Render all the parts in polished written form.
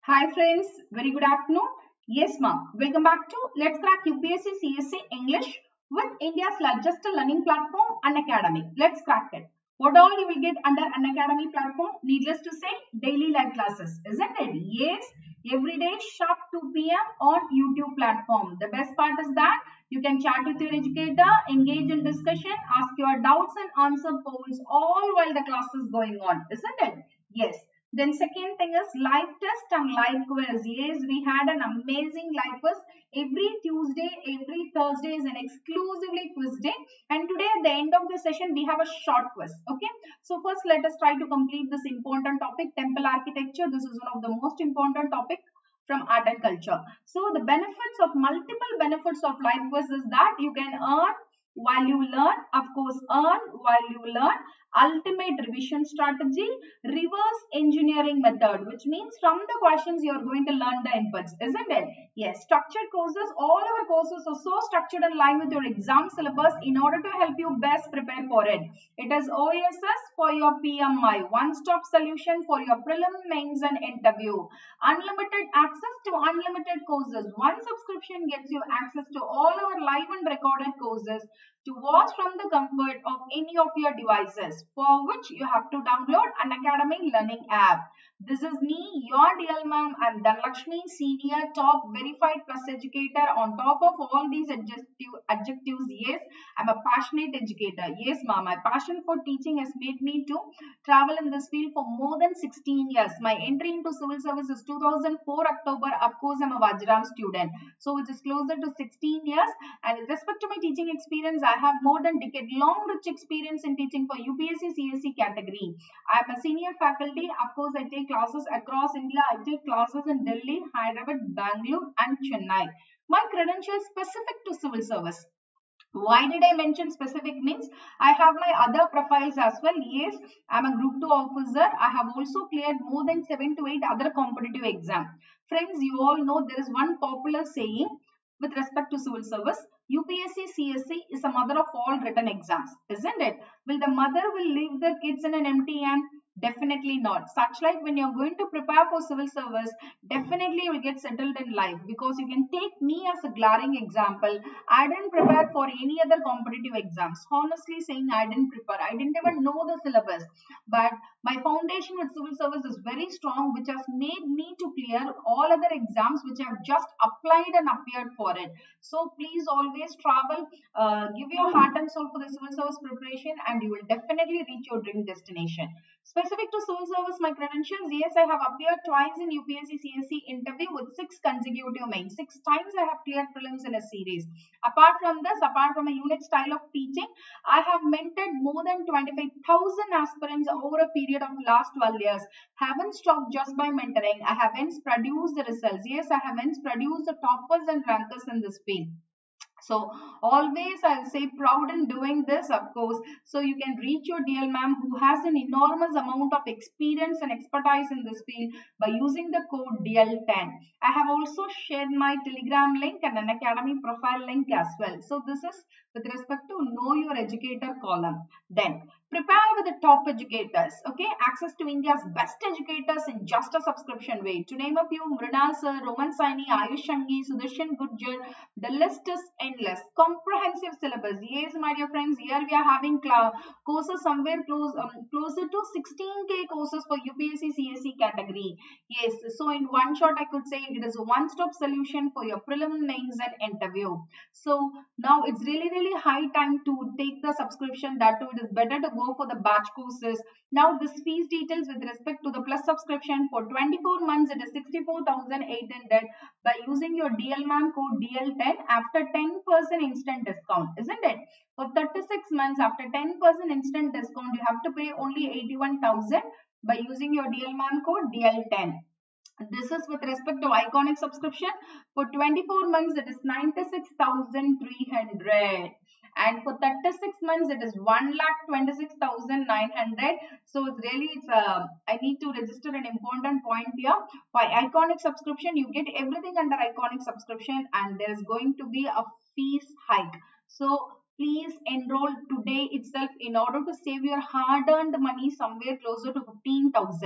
Hi friends, very good afternoon. Yes ma'am, welcome back to Let's Crack UPSC CSC English with India's largest learning platform, Unacademy. Let's crack it. What all you will get under Unacademy platform? Needless to say, daily live classes, isn't it? Yes, every day sharp 2 p.m. on YouTube platform. The best part is that you can chat with your educator, engage in discussion, ask your doubts and answer polls all while the class is going on, isn't it? Yes. Then second thing is live test and live quiz. Yes, we had an amazing live quiz. Every Tuesday, every Thursday is an exclusively quiz day. And today at the end of the session, we have a short quiz. Okay. So first let us try to complete this important topic, temple architecture. This is one of the most important topic from art and culture. So the benefits of multiple benefits of live quiz is that you can earn while you learn, of course, earn while you learn, ultimate revision strategy, reverse engineering method, which means from the questions you are going to learn the inputs, isn't it? Yes, structured courses, all our courses are so structured in line with your exam syllabus in order to help you best prepare for it. It is OSS for your PMI, one-stop solution for your prelim, mains and interview. Unlimited access to unlimited courses. One subscription gets you access to all our live and recorded courses to watch from the comfort of any of your devices, for which you have to download an Academy Learning app. This is me, your DL ma'am. I'm Dhanlakshmi, senior top verified plus educator. On top of all these adjectives, yes, I'm a passionate educator. Yes, ma'am, my passion for teaching has made me to travel in this field for more than 16 years. My entry into civil service is 2004 October. Of course, I'm a Vajram student, so which is closer to 16 years. And with respect to my teaching experience, I have more than decade-long rich experience in teaching for UPSC CSC category. I am a senior faculty. Of course, I take classes across India. I take classes in Delhi, Hyderabad, Bangalore, and Chennai. My credentials specific to civil service. Why did I mention specific means? I have my other profiles as well. Yes, I'm a group 2 officer. I have also cleared more than 7 to 8 other competitive exams. Friends, you all know there is one popular saying with respect to civil service. UPSC CSC is a mother of all written exams, isn't it? Will the mother will leave their kids in an empty hand? Definitely not. Such like when you're going to prepare for civil service, definitely you will get settled in life, because you can take me as a glaring example. I didn't prepare for any other competitive exams. Honestly saying, I didn't prepare. I didn't even know the syllabus. But my foundation with civil service is very strong, which has made me to clear all other exams which I have just applied and appeared for it. So please always travel, give your heart and soul for the civil service preparation, and you will definitely reach your dream destination. Specific to civil service, my credentials, yes, I have appeared twice in UPSC CSC interview with 6 consecutive mains. 6 times I have cleared prelims in a series. Apart from this, apart from a unique style of teaching, I have mentored more than 25,000 aspirants over a period of last 12 years. Haven't stopped just by mentoring. I have hence produced the results. Yes, I have hence produced the toppers and rankers in this field. So always I'll say proud in doing this, of course. So you can reach your DL ma'am who has an enormous amount of experience and expertise in this field by using the code DL10. I have also shared my Telegram link and an Academy profile link as well. So this is with respect to know your educator column. Then prepare with the top educators. Okay, access to India's best educators in just a subscription way. To name a few, Mrinal sir, Roman Saini, Ayush Shangi, Sudarshan Gurjar. The list is endless. Comprehensive syllabus. Yes, my dear friends, here we are having courses somewhere closer to 16K courses for UPSC CSC category. Yes, so in one shot, I could say it is a one-stop solution for your prelim, mains, and interview. So now it's really high time to take the subscription. That too, it is better to go for the batch courses. Now, this fees details with respect to the plus subscription for 24 months, it is 64,800 by using your DL ma'am code DL10 after 10% instant discount, isn't it? For 36 months after 10% instant discount, you have to pay only 81,000 by using your DL ma'am code DL10. This is with respect to iconic subscription. For 24 months, it is 96,300. And for 36 months, it is 1,26,900. So it's really, I need to register an important point here. For iconic subscription, you get everything under iconic subscription, and there is going to be a fees hike. So please enroll today itself in order to save your hard-earned money somewhere closer to 15,000.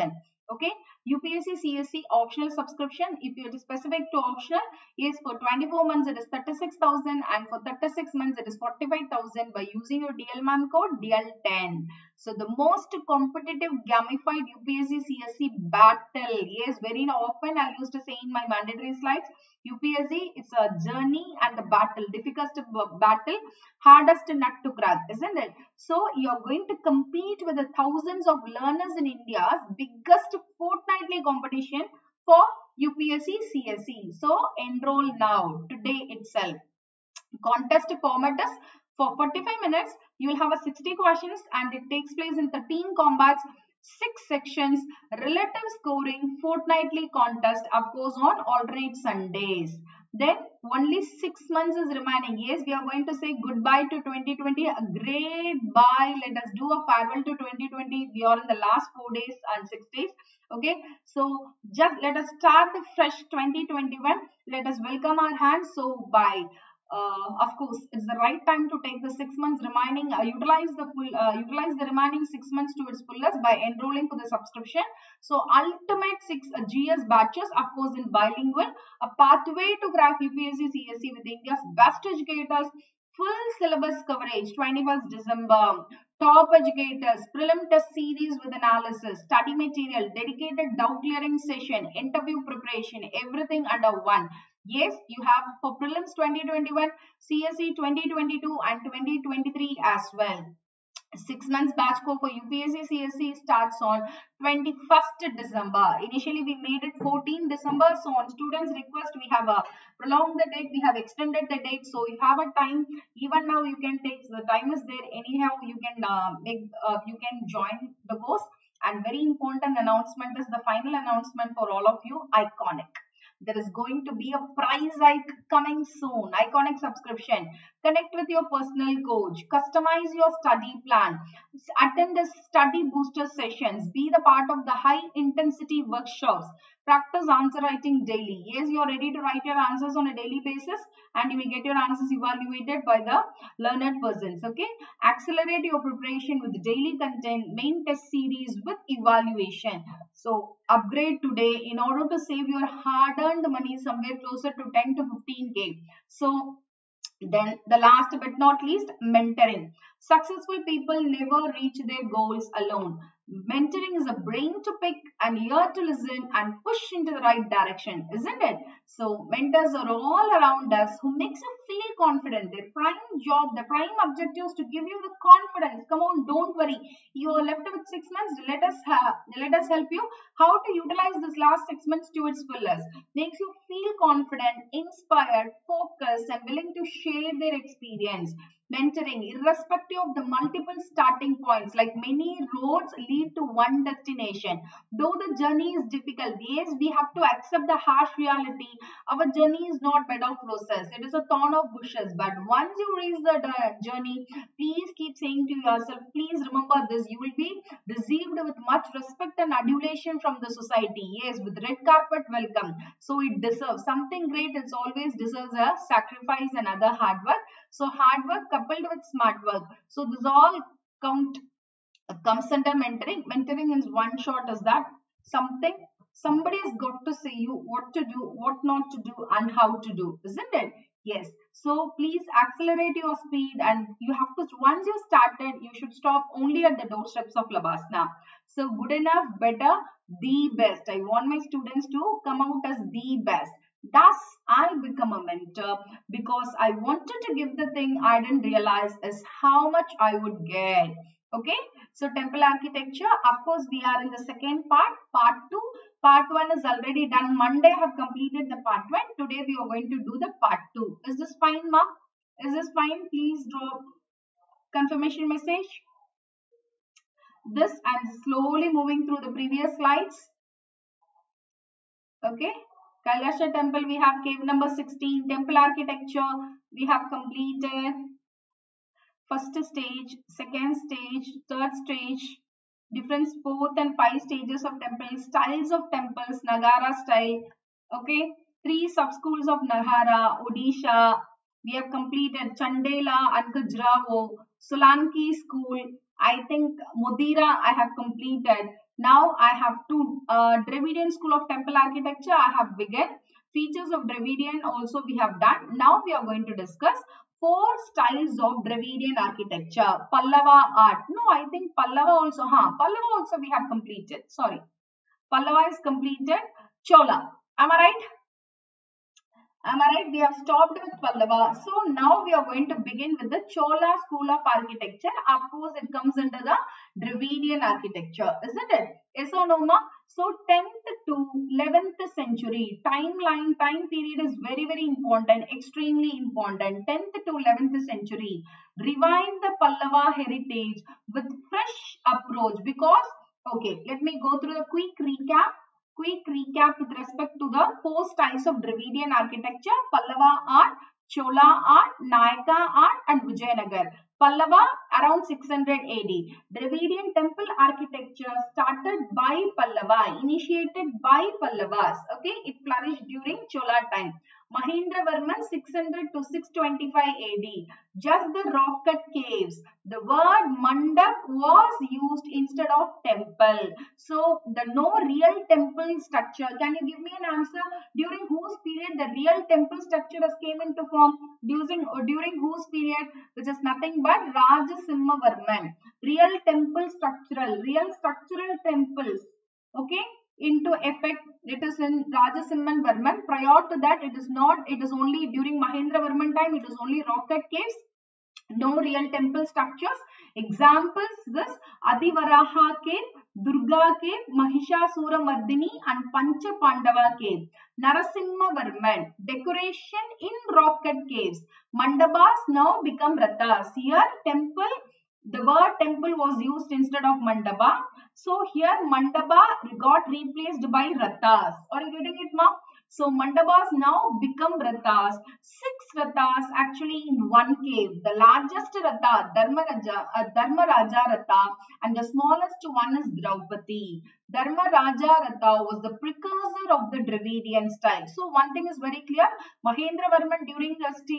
Okay, UPSC CSC optional subscription, if it is specific to optional, is for 24 months it is 36,000 and for 36 months it is 45,000 by using your DLMAN code DL10. So the most competitive gamified UPSC CSC battle. Yes, very often I used to say in my mandatory slides, UPSC, it's a journey and the battle, difficult battle, hardest nut to crack, isn't it? So you're going to compete with the thousands of learners in India's biggest fortnightly competition for UPSC CSE. So enroll now, today itself. Contest format is for 45 minutes. You will have a 60 questions and it takes place in 13 combats, 6 sections, relative scoring, fortnightly contest, of course, on alternate Sundays. Then only 6 months is remaining. Yes, we are going to say goodbye to 2020. A great bye. Let us do a farewell to 2020. We are in the last 4 days and 6 days. Okay, so just let us start the fresh 2021. Let us welcome our hands. So bye. Of course, it's the right time to take the 6 months remaining, utilize the remaining 6 months to its fullest by enrolling for the subscription. So ultimate 6 GS batches, of course, in bilingual, a pathway to crack UPSC CSE with India's best educators, full syllabus coverage, 21st December, top educators, prelim test series with analysis, study material, dedicated doubt clearing session, interview preparation, everything under one. Yes, you have for prelims 2021, CSE 2022 and 2023 as well. 6 months batch course for UPSC CSE starts on 21st December. Initially, we made it 14 December. So, on students' request, we have prolonged the date. We have extended the date. So, you have a time. Even now, you can take the time is there. Anyhow, you can you can join the course. And very important announcement is the final announcement for all of you. Iconic. There is going to be a prize hike coming soon. Iconic subscription. Connect with your personal coach. Customize your study plan. Attend the study booster sessions. Be the part of the high intensity workshops. Practice answer writing daily. Yes, you are ready to write your answers on a daily basis and you will get your answers evaluated by the learned persons. Okay. Accelerate your preparation with daily content, main test series with evaluation. So upgrade today in order to save your hard-earned money somewhere closer to 10 to 15K. So then the last but not least, mentoring. Successful people never reach their goals alone. Mentoring is a brain to pick and ear to listen and push into the right direction, isn't it? So mentors are all around us who makes you feel confident. Their prime job, their prime objective is to give you the confidence. Come on, don't worry. You are left with 6 months. Let us help you how to utilize this last 6 months to its fullest. Makes you feel confident, inspired, focused, and willing to share their experience. Mentoring, irrespective of the multiple starting points, like many roads lead to one destination. Though the journey is difficult, yes, we have to accept the harsh reality. Our journey is not bed of roses, it is a thorn of bushes. But once you reach the journey, please keep saying to yourself, please remember this, you will be received with much respect and adulation from the society. Yes, with red carpet welcome. So it deserves something great. It always deserves a sacrifice and other hard work. So hard work coupled with smart work. So this all comes under mentoring. Mentoring is one short is that somebody has got to say you what to do, what not to do, and how to do, isn't it? Yes. So please accelerate your speed, and you have to once you started, you should stop only at the doorsteps of Labasna. So good enough, better, the best. I want my students to come out as the best. Thus, I become a mentor because I wanted to give the thing I didn't realize is how much I would get. Okay, so temple architecture, of course, we are in the second part 2. Part 1 is already done. Monday I have completed the part 1. Today we are going to do the part 2. Is this fine, ma? Is this fine? Please drop confirmation message. This I'm slowly moving through the previous slides. Okay. Kailasha temple, we have cave number 16. Temple architecture, we have completed. First stage, second stage, third stage, different fourth and 5 stages of temples, styles of temples, Nagara style. Okay. 3 sub-schools of Nagara, Odisha. We have completed Chandela and Khajuraho, Solanki school. I think Modira I have completed. Now I have to Dravidian school of temple architecture I have begun. Features of Dravidian also we have done. Now we are going to discuss 4 styles of Dravidian architecture. Pallava art. No, I think Pallava also. Pallava also we have completed. Sorry. Pallava is completed. Chola. Am I right? Am I right? We have stopped with Pallava. So now we are going to begin with the Chola school of architecture. Of course, it comes under the Dravidian architecture, isn't it? Yes or no, ma? So 10th to 11th century time period is very, very important, extremely important. 10th to 11th century. Revive the Pallava heritage with fresh approach because, okay, let me go through the quick recap with respect to the 4 styles of Dravidian architecture: Pallava art, Chola art, Nayaka art, and Vijayanagar. Pallava around 600 AD. Dravidian temple architecture started by Pallava, initiated by Pallavas. Okay, it flourished during Chola time. Mahendravarman 600 to 625 AD. Just the rock cut caves. The word mandap was used instead of temple. So the no real temple structure. Can you give me an answer? During whose period the real temple structure has came into form? During whose period? Which is nothing but Rajasimhavarman. Real structural temples. Okay, into effect. It is in Rajasimhavarman. Prior to that, it is not. It is only during Mahendravarman time. It is only rock cut caves. No real temple structures. Examples: this Adivaraha cave, Durga cave, Mahishasuramardini, and Pancha Pandava cave. Narasimhavarman. Decoration in rock cut caves. Mandabas now become rathas. Here temple, the word temple was used instead of mandapa. So here mandapa got replaced by rathas. Are you getting it, ma? So mandabas now become rathas. 6 rathas actually in one cave. The largest ratha, Dharmaraja Ratha, and the smallest one is Draupadi. Dharmaraja Ratha was the precursor of the Dravidian style. So one thing is very clear: Mahendravarman during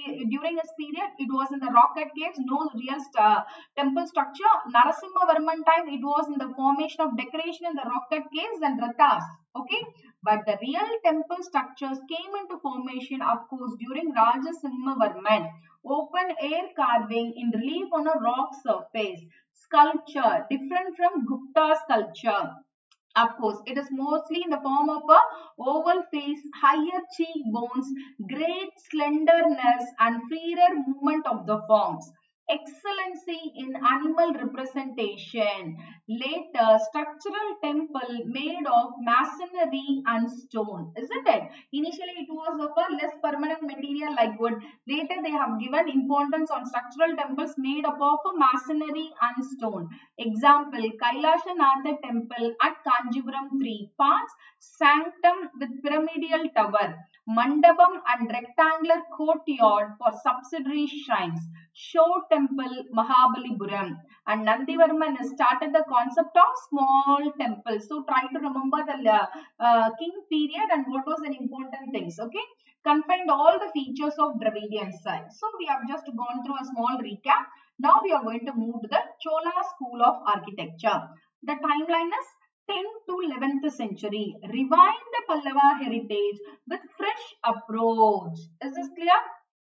his period, it was in the rock cut caves, no real temple structure. Narasimhavarman time, it was in the formation of decoration in the rock cut caves and rathas. Okay, but the real temple structures came into formation, of course, during Rajasimhavarman. Open air carving in relief on a rock surface. Sculpture different from Gupta sculpture. Of course, it is mostly in the form of a oval face, higher cheekbones, great slenderness, and freer movement of the forms. Excellency in animal representation. Later, structural temple made of masonry and stone. Isn't it? Initially, it was of a less permanent material like wood. Later, they have given importance on structural temples made up of masonry and stone. Example: Kailashanatha temple at Kanjipuram 3 parts, sanctum with pyramidal tower, mandapam and rectangular courtyard for subsidiary shrines, Show temple Mahabalipuram, and Nandivarman started the concept of small temples. So try to remember the king period and what was the important things. Okay, confined all the features of Dravidian style. So we have just gone through a small recap. Now we are going to move to the Chola school of architecture. The timeline is 10th to 11th century. Revive the Pallava heritage with fresh approach. Is this clear?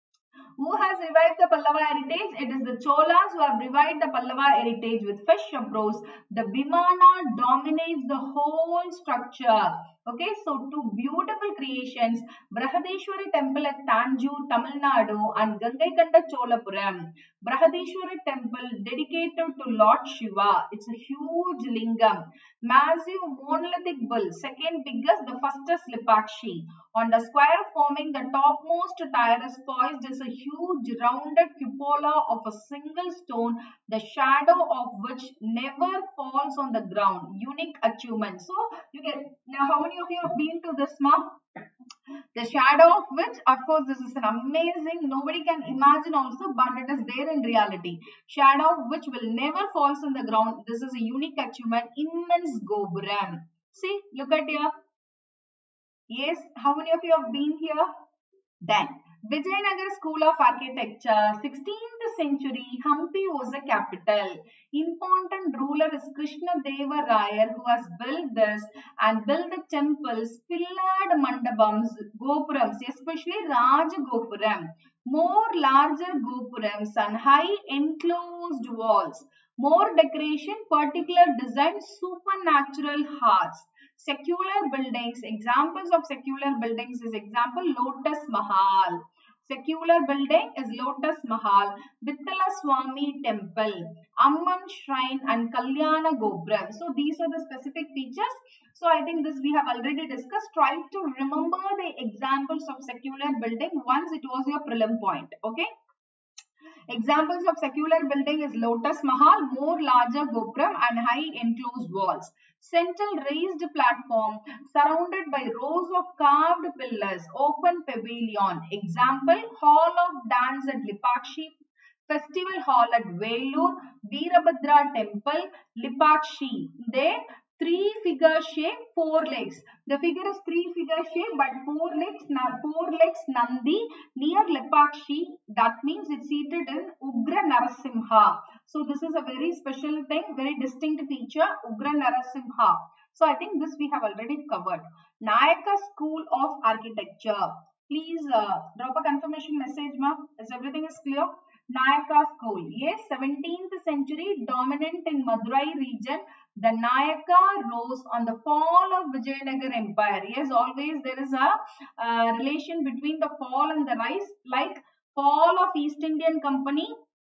Who has revived the Pallava heritage? It is the Cholas who have revived the Pallava heritage with fresh approach. The Vimana dominates the whole structure. Okay, so 2 beautiful creations: Brihadeshwari temple at Tanjore, Tamil Nadu, and Gangaikanda Cholapuram. Brihadeshwari temple dedicated to Lord Shiva. It's a huge lingam. Massive monolithic bull, second biggest, the first is Lipakshi. On the square forming the topmost tier is poised is a huge rounded cupola of a single stone, the shadow of which never falls on the ground. Unique achievement. So you get, now how many of you have been to this, ma? The shadow of which, of course, this is an amazing, nobody can imagine also, but it is there in reality. Shadow of which will never falls on the ground. This is a unique achievement. Immense Gopuram. See, look at here. Yes, how many of you have been here? Then Vijayanagar School of Architecture, 16th century, Hampi was a capital. Important ruler is Krishna Deva Raya, who has built this and built the temples, pillared mandapams, gopurams, especially Raj Gopuram. More larger gopurams and high enclosed walls. More decoration, particular design, supernatural hearts. Secular buildings, examples of secular buildings is example Lotus Mahal. Secular building is Lotus Mahal, Vittala Swami Temple, Amman Shrine and Kalyana Gopuram. So these are the specific features. So I think this we have already discussed. Try to remember the examples of secular building once it was your prelim point. Okay. Examples of secular building is Lotus Mahal, more larger gopuram and high enclosed walls. Central raised platform surrounded by rows of carved pillars, open pavilion. Example, Hall of Dance at Lipakshi, Festival Hall at Vellore, Veerabhadra Temple, Lipakshi. There, three figure shape, four legs. The figure is three figure shape, but four legs Nandi near Lipakshi. That means it's seated in Ugra Narasimha. So this is a very special thing, very distinct feature, Ugra Narasimha. So I think this we have already covered. Nayaka School of Architecture. Please drop a confirmation message, ma. Is everything is clear? Nayaka School. Yes, 17th century, dominant in Madurai region. The Nayaka rose on the fall of Vijayanagar Empire. Yes, always there is a relation between the fall and the rise, like fall of East Indian Company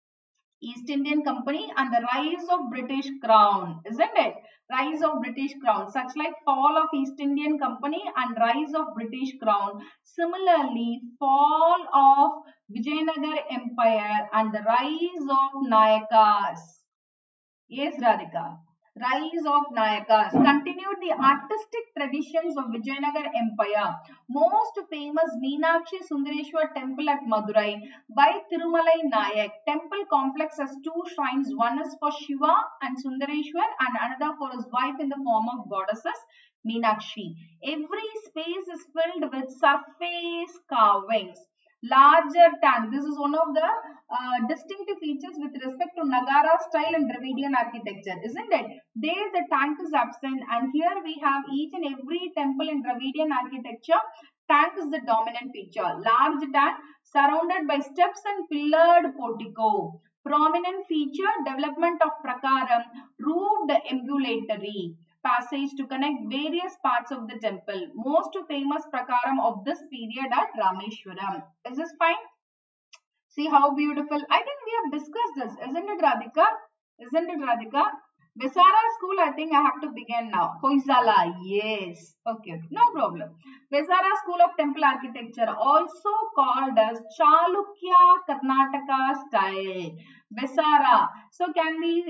and the rise of British Crown, isn't it? Rise of British Crown, such like fall of East Indian Company and rise of British Crown. Similarly, fall of Vijayanagar Empire and the rise of Nayakas. Yes, Radhika. Rise of Nayakas continued the artistic traditions of Vijayanagar Empire. Most famous Meenakshi Sundareshwar Temple at Madurai by Thirumalai Nayak. Temple complex has two shrines. One is for Shiva and Sundareshwar and another for his wife in the form of goddesses Meenakshi. Every space is filled with surface carvings. Larger tank. This is one of the distinctive features with respect to Nagara style and Dravidian architecture, isn't it? There the tank is absent, and here we have each and every temple in Dravidian architecture. Tank is the dominant feature. Large tank surrounded by steps and pillared portico. Prominent feature, development of prakaram, roofed ambulatory passage to connect various parts of the temple. Most famous prakaram of this period at Rameshwaram. Is this fine? See how beautiful. I think we have discussed this, isn't it, Radhika? Isn't it, Radhika? Vesara school, I think I have to begin now. Hoysala, yes. Okay, no problem. Vesara School of Temple Architecture, also called as Chalukya Karnataka style. Vesara. So can we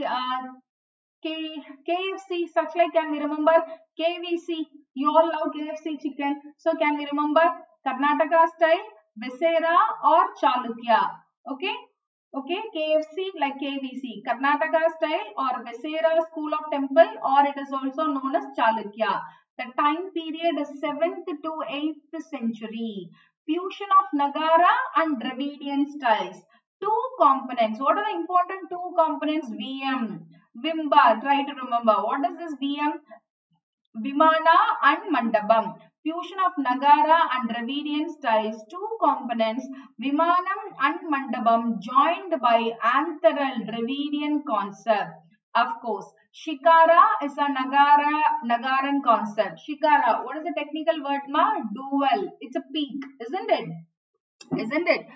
KFC, such like can we remember KVC? You all love KFC chicken. So can we remember Karnataka style, Vesara or Chalukya? Okay. Okay, KFC like KVC, Karnataka style or Vesara School of Temple, or it is also known as Chalukya. The time period is 7th to 8th century. Fusion of Nagara and Dravidian styles. Two components. What are the important two components? VM. Vimba, try to remember. What is this VM? Vimana and Mandapam. Fusion of Nagara and Dravidian styles. Two components, Vimanam and Mandapam, joined by Antharal Dravidian concept. Of course, Shikara is a Nagaran concept. Shikara, what is the technical word, ma? Dual. It's a peak, isn't it? Isn't it?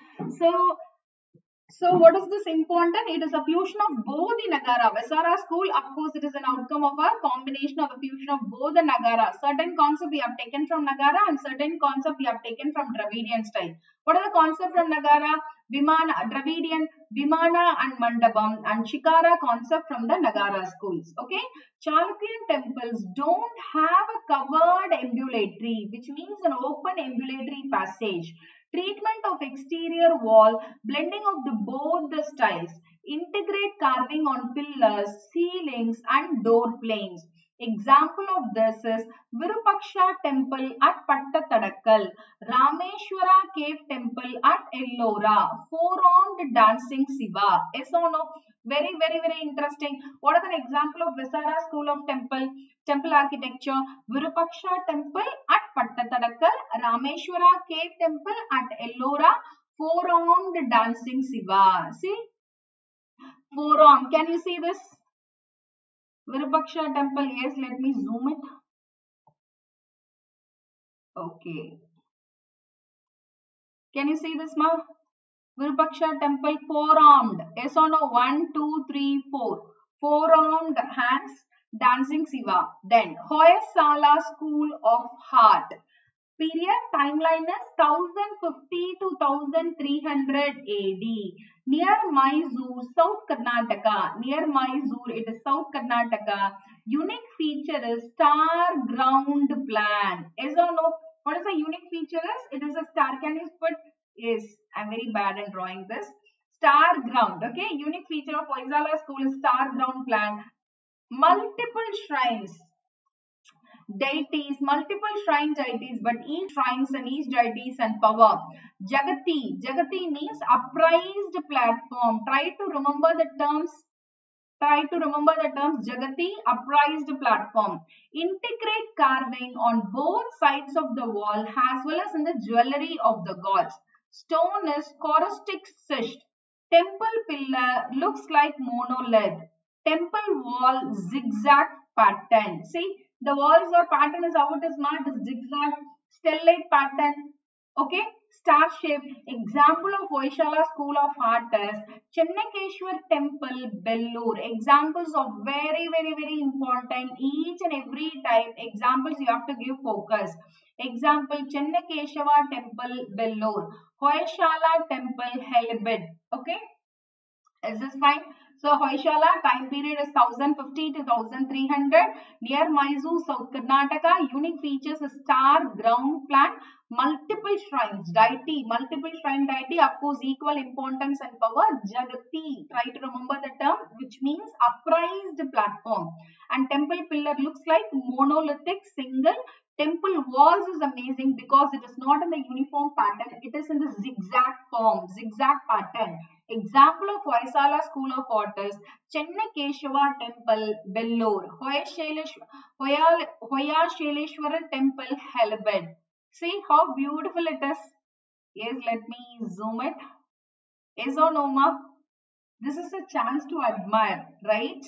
So what is this important? It is a fusion of both the Nagara. Vesara school, of course, it is an outcome of a combination of the fusion of both the Nagara. Certain concept we have taken from Nagara and certain concept we have taken from Dravidian style. What are the concept from Nagara? Vimana, Dravidian, Vimana and Mandapam, and Shikara concept from the Nagara schools. Okay. Chalukyan temples don't have a covered ambulatory, which means an open ambulatory passage. Treatment of exterior wall, blending of both the styles, integrate carving on pillars, ceilings and door planes. Example of this is Virupaksha temple at Pattadakal, Rameshwara cave temple at Ellora, four-armed dancing Shiva. Yes or no? Very, very, very interesting. What is an example of Visara school of temple architecture? Virupaksha temple at Pattadakal, Rameshwara cave temple at Ellora, four-armed dancing Shiva. See? Four-armed. Can you see this? Virupaksha temple. Yes, let me zoom it. Okay. Can you see this, ma? Virupaksha temple, four-armed. Yes or no? 1, 2, 3, 4. Four-armed hands, dancing Shiva. Then, Hoysala School of Art. Period timeline is 1050 to 1300 AD. Near Mysore, South Karnataka. Near Mysore, it is South Karnataka. Unique feature is star ground plan. Yes or no? What is the unique feature is? It is a star. Can you put? Yes, I'm very bad in drawing this. Star ground. Okay. Unique feature of Hoysala school is star ground plan. Multiple shrines. Deities, multiple shrine deities, but each shrines and each deities and power. Jagati. Jagati means upraised platform. Try to remember the terms. Jagati, upraised platform. Intricate carving on both sides of the wall as well as in the jewelry of the gods. Stone is caustic schist. Temple pillar looks like monolith. Temple wall zigzag pattern. See, the walls or pattern is how it is marked as zigzag, stellate pattern. Okay, star shape. Example of Hoysala school of art is Chennakeshwar temple, Bellur. Examples of very, very, very important. Each and every type examples you have to give focus. Example, Chennakeshwar temple, Bellur. Hoysala temple, Helibid. Okay. Is this fine? So Hoysala time period is 1050 to 1300. Near Mysore, South Karnataka. Unique features is star ground plan. Multiple shrines, deity, multiple shrine deity, of course, equal importance and power. Jagati, try to remember the term, which means upraised platform. And temple pillar looks like monolithic single. Temple walls is amazing because it is not in the uniform pattern, it is in the zigzag form, zigzag pattern. Example of Hoysala school of art is Chennakeshwar temple, Bellur. Hoyashaleshwara temple, Helibid. See how beautiful it is. Yes, let me zoom it. Yes or no, ma? This is a chance to admire, right?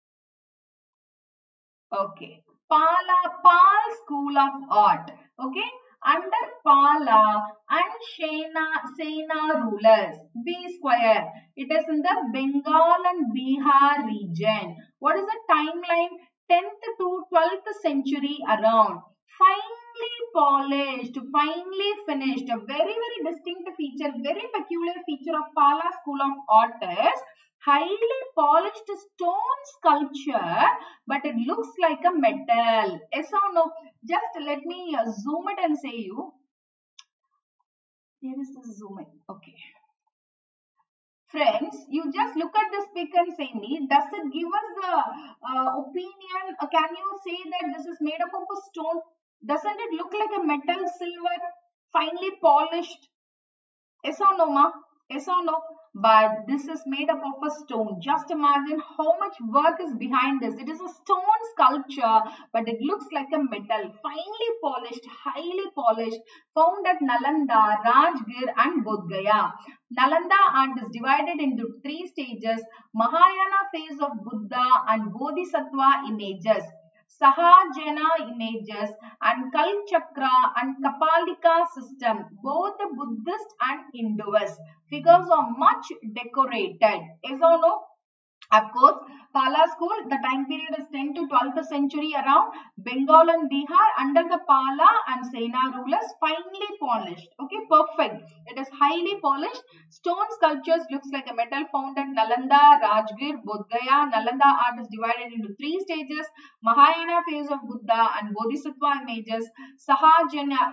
Okay. Pal School of Art. Okay. Under Pala and Sena rulers. B square. It is in the Bengal and Bihar region. What is the timeline? 10th to 12th century around. Finely polished, finely finished. A very, very distinct feature, very peculiar feature of Pala School of Art is highly polished stone sculpture, but it looks like a metal. Yes or no? Just let me zoom it and say you. Here is the zooming. Okay. Friends, you just look at this pic and say me, does it give us the opinion? Can you say that this is made up of a stone? Doesn't it look like a metal, silver, finely polished? Yes or no, ma? Yes or no? But this is made up of a stone. Just imagine how much work is behind this. It is a stone sculpture, but it looks like a metal. Finely polished, highly polished, found at Nalanda, Rajgir and Bodh Gaya. Nalanda art is divided into 3 stages. Mahayana phase of Buddha and Bodhisattva images. Sahajana images and Kalchakra and Kapalika system, both the Buddhist and Hinduist. Figures are much decorated. Is or no? Of course, Pala school, the time period is 10th to 12th century around. Bengal and Bihar under the Pala and Sena rulers, finely polished. Okay, perfect. It is highly polished. Stone sculptures looks like a metal found at Nalanda, Rajgir, Bodh Gaya. Nalanda art is divided into 3 stages. Mahayana phase of Buddha and Bodhisattva images, Sahajana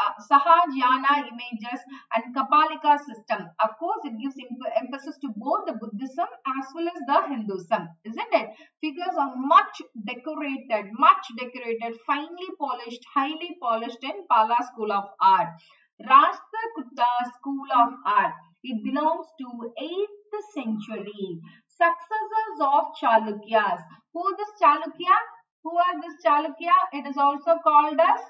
images and Kapalika system. Of course, it gives emphasis to both the Buddhism as well as the the Hinduism, isn't it? Figures are much decorated, finely polished, highly polished in Pala School of Art. Rashtrakuta School of Art. It belongs to 8th century. Successors of Chalukyas. Who is this Chalukya? Who are this Chalukya? It is also called as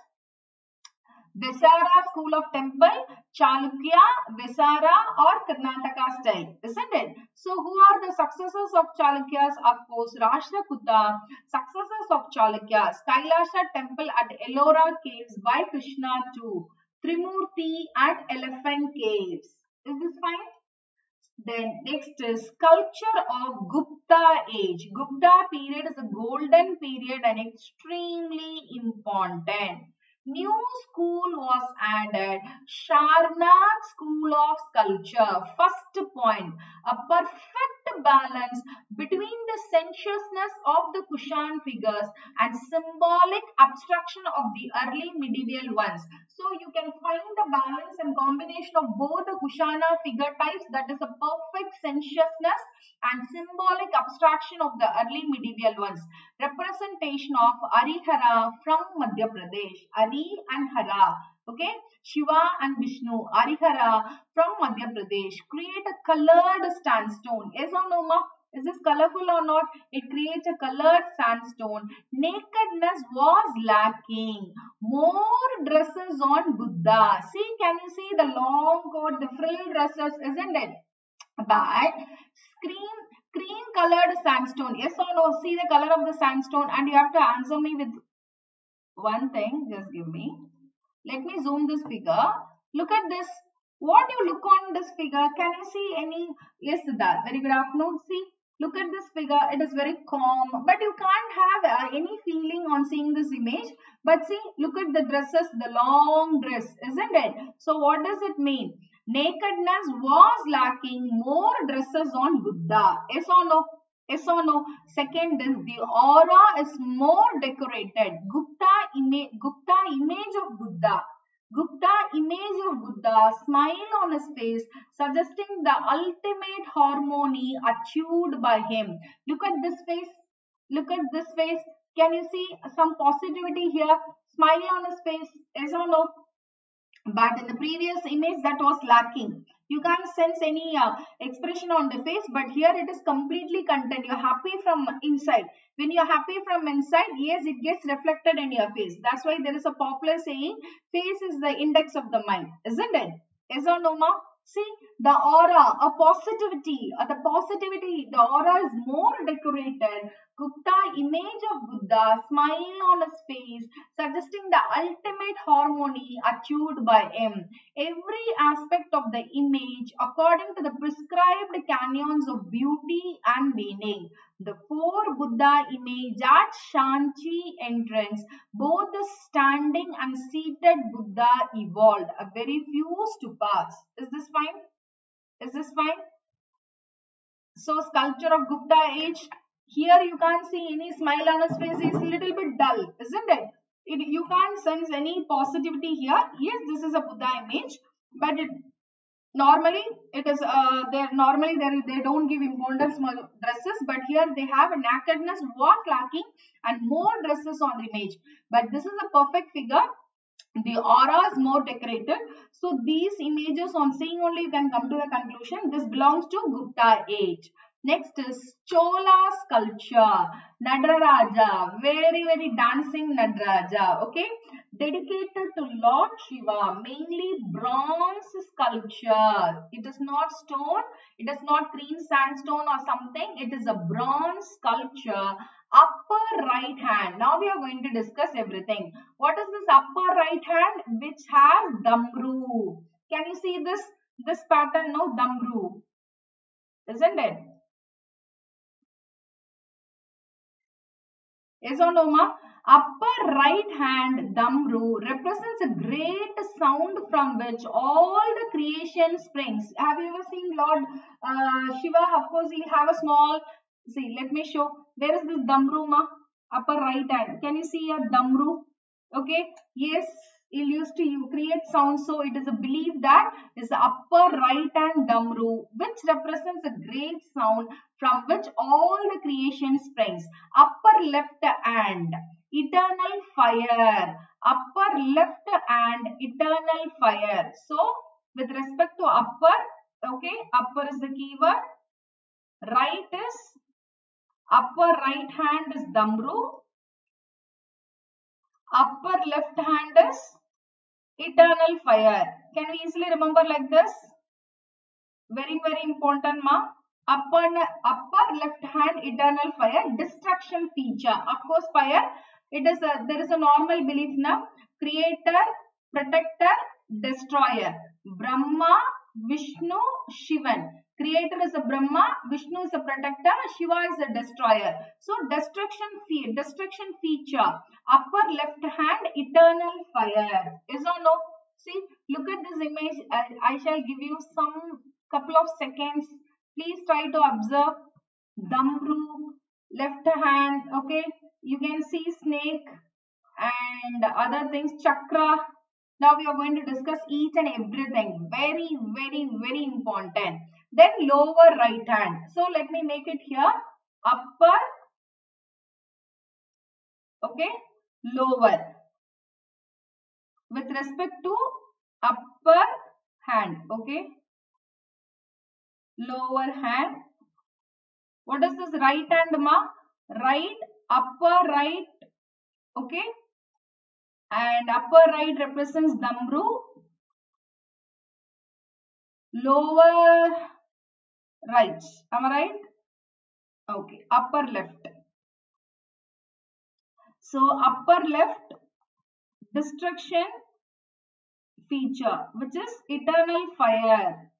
Vesara School of Temple, Chalukya, Vesara or Karnataka style, isn't it? So who are the successors of Chalukyas? Of course, Rashtrakuta. Successors of Chalukyas, Kailasha Temple at Ellora Caves by Krishna II, Trimurti at Elephant Caves. Is this fine? Then next is culture of Gupta age. Gupta period is a golden period and extremely important. New school was added, Sarnath School of Sculpture. First point, a perfect balance between the sensuousness of the Kushan figures and symbolic abstraction of the early medieval ones. So you can find the balance and combination of both the Kushana figure types, that is a perfect sensuousness and symbolic abstraction of the early medieval ones. Representation of Arihara from Madhya Pradesh. Ari and Hara. Okay. Shiva and Vishnu. Arihara from Madhya Pradesh. Create a colored sandstone. Yes or no, ma? Is this colorful or not? It creates a colored sandstone. Nakedness was lacking. More dresses on Buddha. See, can you see the long coat, the frill dresses, isn't it? But cream colored sandstone. Yes or no? See the color of the sandstone, and you have to answer me with one thing. Just give me. Let me zoom this figure. Look at this. What do you look on this figure? Can you see any? Yes, Siddharth. Very good afternoon. See, look at this figure. It is very calm, but you can't have any feeling on seeing this image. But see, look at the dresses, the long dress, isn't it? So what does it mean? Nakedness was lacking. More dresses on Buddha. Yes or no? Yes or no? Second is the aura is more decorated. Gupta image of Buddha. Gupta image of Buddha, smile on his face, suggesting the ultimate harmony achieved by him. Look at this face. Look at this face. Can you see some positivity here? Smile on his face. Yes or no? But in the previous image that was lacking. You can't sense any expression on the face, but here it is completely content. You're happy from inside. When you're happy from inside, yes, it gets reflected in your face. That's why there is a popular saying, face is the index of the mind, isn't it? Yes or no, ma? See, the aura, a positivity, the aura is more decorated. Gupta image of Buddha, smile on his face, suggesting the ultimate harmony achieved by him. Every aspect of the image according to the prescribed canons of beauty and meaning. The four Buddha image at Shanchi entrance, both the standing and seated Buddha evolved. A very few stupas. Is this fine? Is this fine? So sculpture of Gupta age. Here you can't see any smile on his face. It's a little bit dull, isn't it? You can't sense any positivity here. Yes, this is a Buddha image, but normally it is they don't give importance to dresses, but here they have a nakedness was lacking and more dresses on the image. But this is a perfect figure. The aura is more decorated. So these images on seeing only you can come to the conclusion this belongs to Gupta age. Next is Chola sculpture. Nadaraja, very dancing Nadaraja. Okay, dedicated to Lord Shiva, mainly bronze sculpture. It is not stone, it is not green sandstone or something. It is a bronze sculpture. Upper right hand. Now we are going to discuss everything. What is this upper right hand? Which has Damru. Can you see this pattern? No, Damru, isn't it? Yes or no, ma? Upper right hand Damru represents a great sound from which all the creation springs. Have you ever seen Lord Shiva? Of course, he have a small. See, let me show. Where is this Damru, ma? Upper right hand. Can you see a Damru? Okay. Yes. used to create sound. So it is a belief that is the upper right hand Damru, which represents a great sound from which all the creation springs. Upper left hand, eternal fire. Upper left hand, eternal fire. So with respect to upper, okay, upper is the keyword. Right is, upper right hand is Damru. Upper left hand is eternal fire. Can we easily remember like this? Very, very important, ma. Upper left hand, eternal fire, destruction feature. Of course, fire, there is a normal belief now. Creator, protector, destroyer. Brahma, Vishnu, Shivan. Creator is a Brahma, Vishnu is a protector, Shiva is a destroyer. So destruction feature, upper left hand, eternal fire. Yes or no? See, look at this image. I shall give you some couple of seconds. Please try to observe. Damru, left hand, okay. You can see snake and other things, chakra. Now we are going to discuss each and everything. Very, very, very important. Then lower right hand. So let me make it here. Upper, okay, lower. With respect to upper hand, okay. Lower hand. What is this right hand, ma? Right, upper right, okay. And upper right represents Damru. Lower right. Am I right? Okay. Upper left. So upper left, destruction feature, which is eternal fire.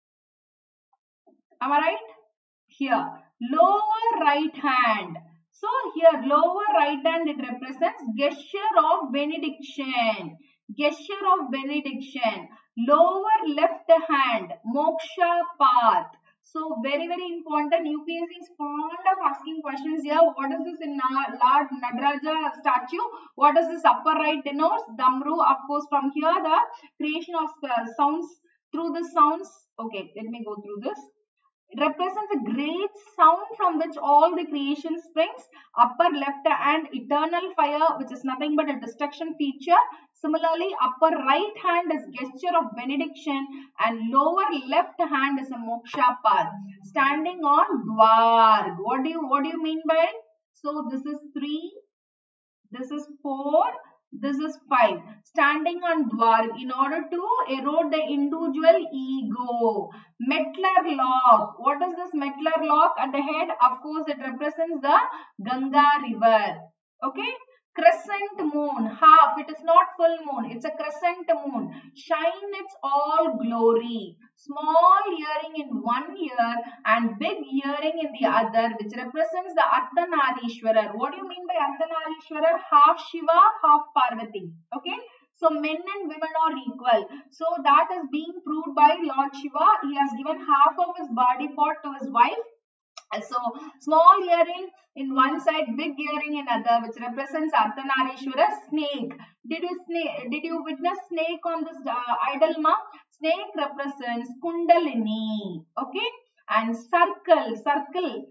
Am I right? Here. Lower right hand. So here, lower right hand, it represents gesture of benediction. Gesture of benediction. Lower left hand, moksha path. So very, very important. UPSC is fond of asking questions here. What is this in Lord Nataraja statue? What does this upper right denotes? Damru. Of course, from here the creation of sounds through the sounds. Okay, let me go through this. It represents a great sound from which all the creation springs. Upper left hand, eternal fire, which is nothing but a destruction feature. Similarly, upper right hand is gesture of benediction and lower left hand is a moksha path. Standing on dwar. What do you mean by it? So this is 3, this is 4, this is 5. Standing on dwar in order to erode the individual ego. Mettler lock. What is this Mettler lock at the head? Of course, it represents the Ganga river. Okay. Crescent moon, half, it is not full moon, it's a crescent moon. Shine its all glory. Small earring in one ear and big earring in the other, which represents the Ardhanarishwarar. What do you mean by Ardhanarishwarar? Half Shiva, half Parvati. Okay. So men and women are equal. So that is being proved by Lord Shiva. He has given half of his body part to his wife. So small earring in one side, big earring in other, which represents Ardhanarishwara. Snake. Did you witness snake on this idol, ma? Snake represents Kundalini. Okay. And circle.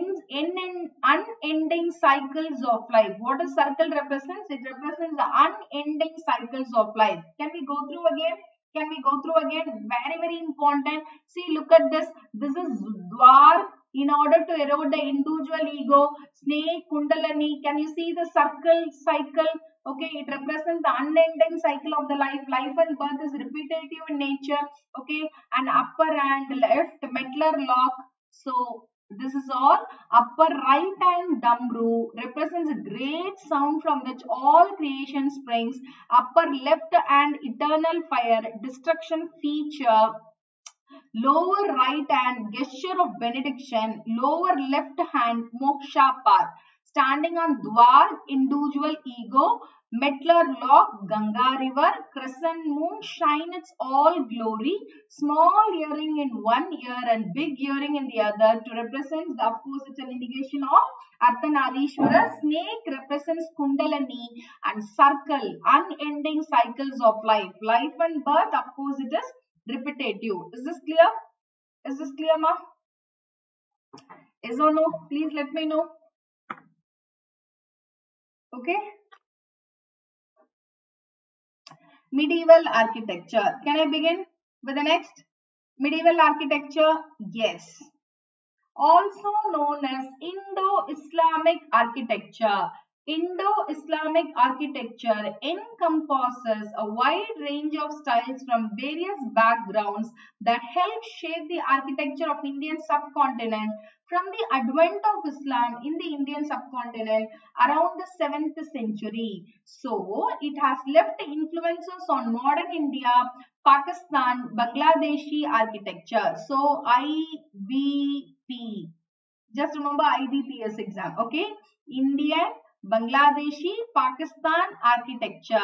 Unending cycles of life. What does circle represents? It represents the unending cycles of life. Can we go through again? Very, very important. See, look at this. This is dwar. In order to erode the individual ego, snake, kundalini. Can you see the cycle? Okay, it represents the unending cycle of the life. Life and birth is repetitive in nature. Okay, and upper and left, Mettler lock. So this is all. Upper right hand Damru represents a great sound from which all creation springs. Upper left hand eternal fire, destruction feature. Lower right hand, gesture of benediction. Lower left hand, moksha path. Standing on dwar, individual ego. Mettler Lock, Ganga River, crescent moon, shine its all glory, small earring in one ear and big earring in the other to represent, of course, it's an indication of Ardhanarishwara. Snake represents Kundalini and circle, unending cycles of life. Life and birth, of course, it is repetitive. Is this clear? Is this clear, ma? Yes or no? Please let me know. Okay. Medieval architecture. Can I begin with the next? Medieval architecture? Yes. Also known as Indo-Islamic architecture. Indo-Islamic architecture encompasses a wide range of styles from various backgrounds that help shape the architecture of Indian subcontinent from the advent of Islam in the Indian subcontinent around the 7th century. So, it has left influences on modern India, Pakistan, Bangladeshi architecture. So, IBP. Just remember IBPS exam. Okay. Indian, Bangladeshi, Pakistan architecture.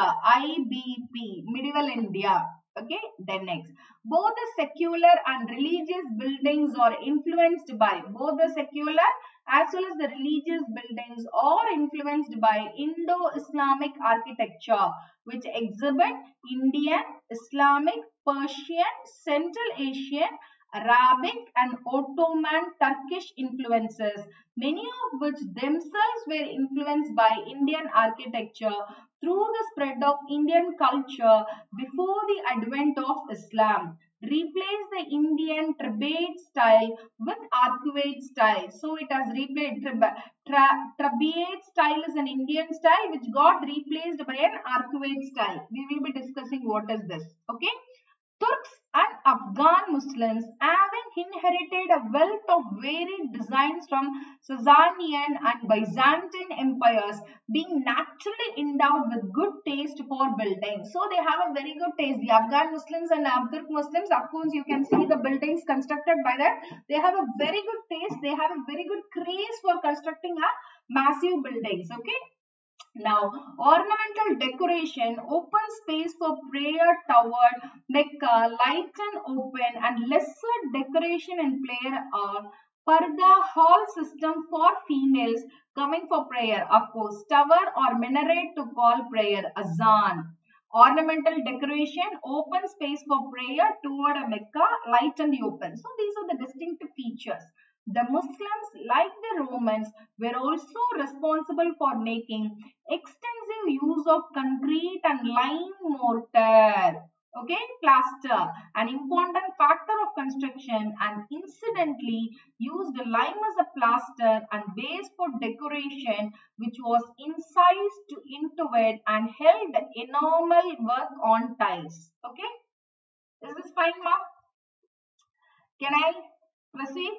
IBP. Medieval India. Okay. Then next. Both the secular and religious buildings are influenced by both the secular as well as the religious buildings are influenced by Indo-Islamic architecture, which exhibit Indian, Islamic, Persian, Central Asian, Arabic and Ottoman Turkish influences, many of which themselves were influenced by Indian architecture through the spread of Indian culture before the advent of Islam. Replace the Indian Trabeate style with arcuate style. So it has replaced Trabeate style is an Indian style which got replaced by an arcuate style. We will be discussing what is this. Okay. Turks and Afghan Muslims, having inherited a wealth of varied designs from Sasanian and Byzantine empires, being naturally endowed with good taste for building. So they have a very good taste. The Afghan Muslims and Turk Muslims, of course, you can see the buildings constructed by them. They have a very good taste. They have a very good craze for constructing a massive buildings. Okay. Now, ornamental decoration, open space for prayer tower, Mecca, light and open, and lesser decoration in prayer are Parda hall system for females coming for prayer. Of course, tower or minaret to call prayer, azan. Ornamental decoration, open space for prayer toward a Mecca, light and the open. So these are the distinctive features. The Muslims, like the Romans, were also responsible for making extensive use of concrete and lime mortar. Okay, plaster, an important factor of construction, and incidentally used lime as a plaster and base for decoration, which was incised into it and held enamel work on tiles. Okay, is this fine, ma? Can I proceed?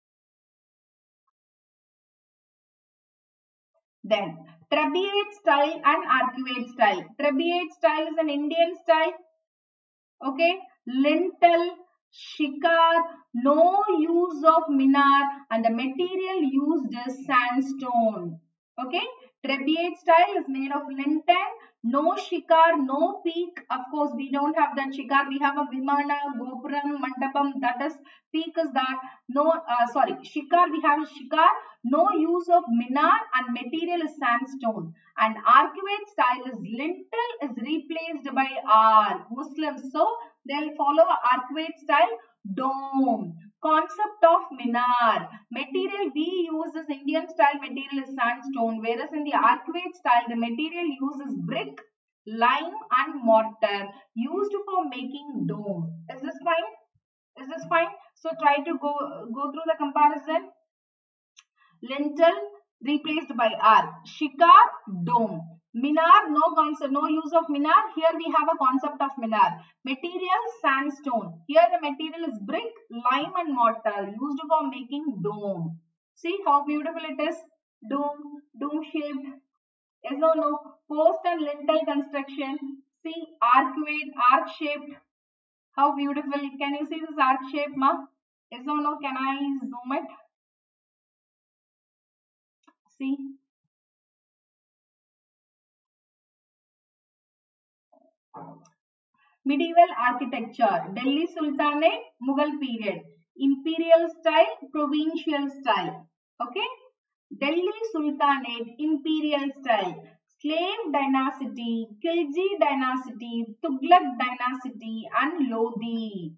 Then, Trabeate style and arcuate style. Trabeate style is an Indian style. Okay, lintel, shikar, no use of minar, and the material used is sandstone. Okay, Trabeate style is made of lintel, no shikar, no peak. Of course, we don't have that shikar. We have a vimana, gopuram, mandapam. That is peak is that. No, sorry, shikar. We have a shikar. No use of minar and material is sandstone. And arcuate style is lintel is replaced by arc. Muslims, so they'll follow arcuate style. Dome. Concept of minar. Material we use is Indian style material is sandstone, whereas in the arcuate style the material used is brick, lime and mortar used for making dome. Is this fine? Is this fine? So try to go through the comparison. Lintel replaced by arc. Shikar, dome. Minar, no concept, no use of minar. Here we have a concept of minar. Material, sandstone. Here the material is brick, lime and mortar used for making dome. See how beautiful it is? Dome shaped. Yes or no? Post and lintel construction. See, arcuate, arc shaped. How beautiful. Can you see this arc shape, ma? Yes or no? Can I zoom it? See, Medieval architecture, Delhi Sultanate, Mughal period, imperial style, provincial style. Okay, Delhi Sultanate, imperial style, slave dynasty, Khilji dynasty, Tughlaq dynasty, and Lodi.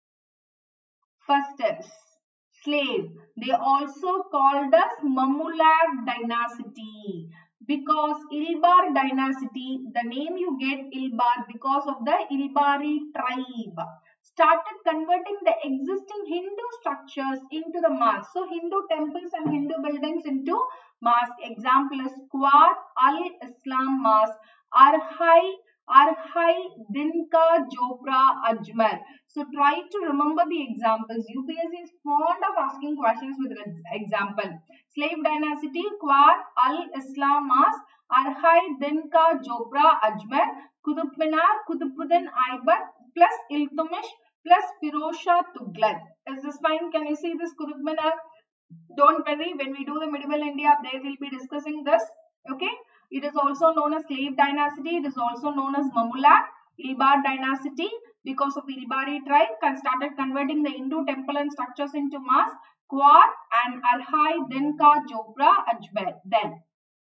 First is slave. They also called as Mamluk dynasty because Ilbar dynasty, the name you get Ilbar because of the Ilbari tribe, started converting the existing Hindu structures into the mosque. So Hindu temples and Hindu buildings into mosque. Example is Quwat al-Islam Mosque, Arhai, Dinka, Jopra, Ajmer. So try to remember the examples. UPSC is fond of asking questions with example. Slave dynasty, Quwat al-Islam Mosque, Arhai, Dinka, Jopra, Ajmer, Qutub Minar, Qutbuddin Aibat plus Iltutmish plus Firoz Shah Tughlaq. Is this fine? Can you see this Qutub Minar? Don't worry, when we do the medieval India, they will be discussing this. Okay. It is also known as slave dynasty. It is also known as Mamluk, Ilbar dynasty because of Ilbari tribe started converting the Hindu temple and structures into mosque. Quwat and Arhai, Dinka, Jopra, Ajmer. Then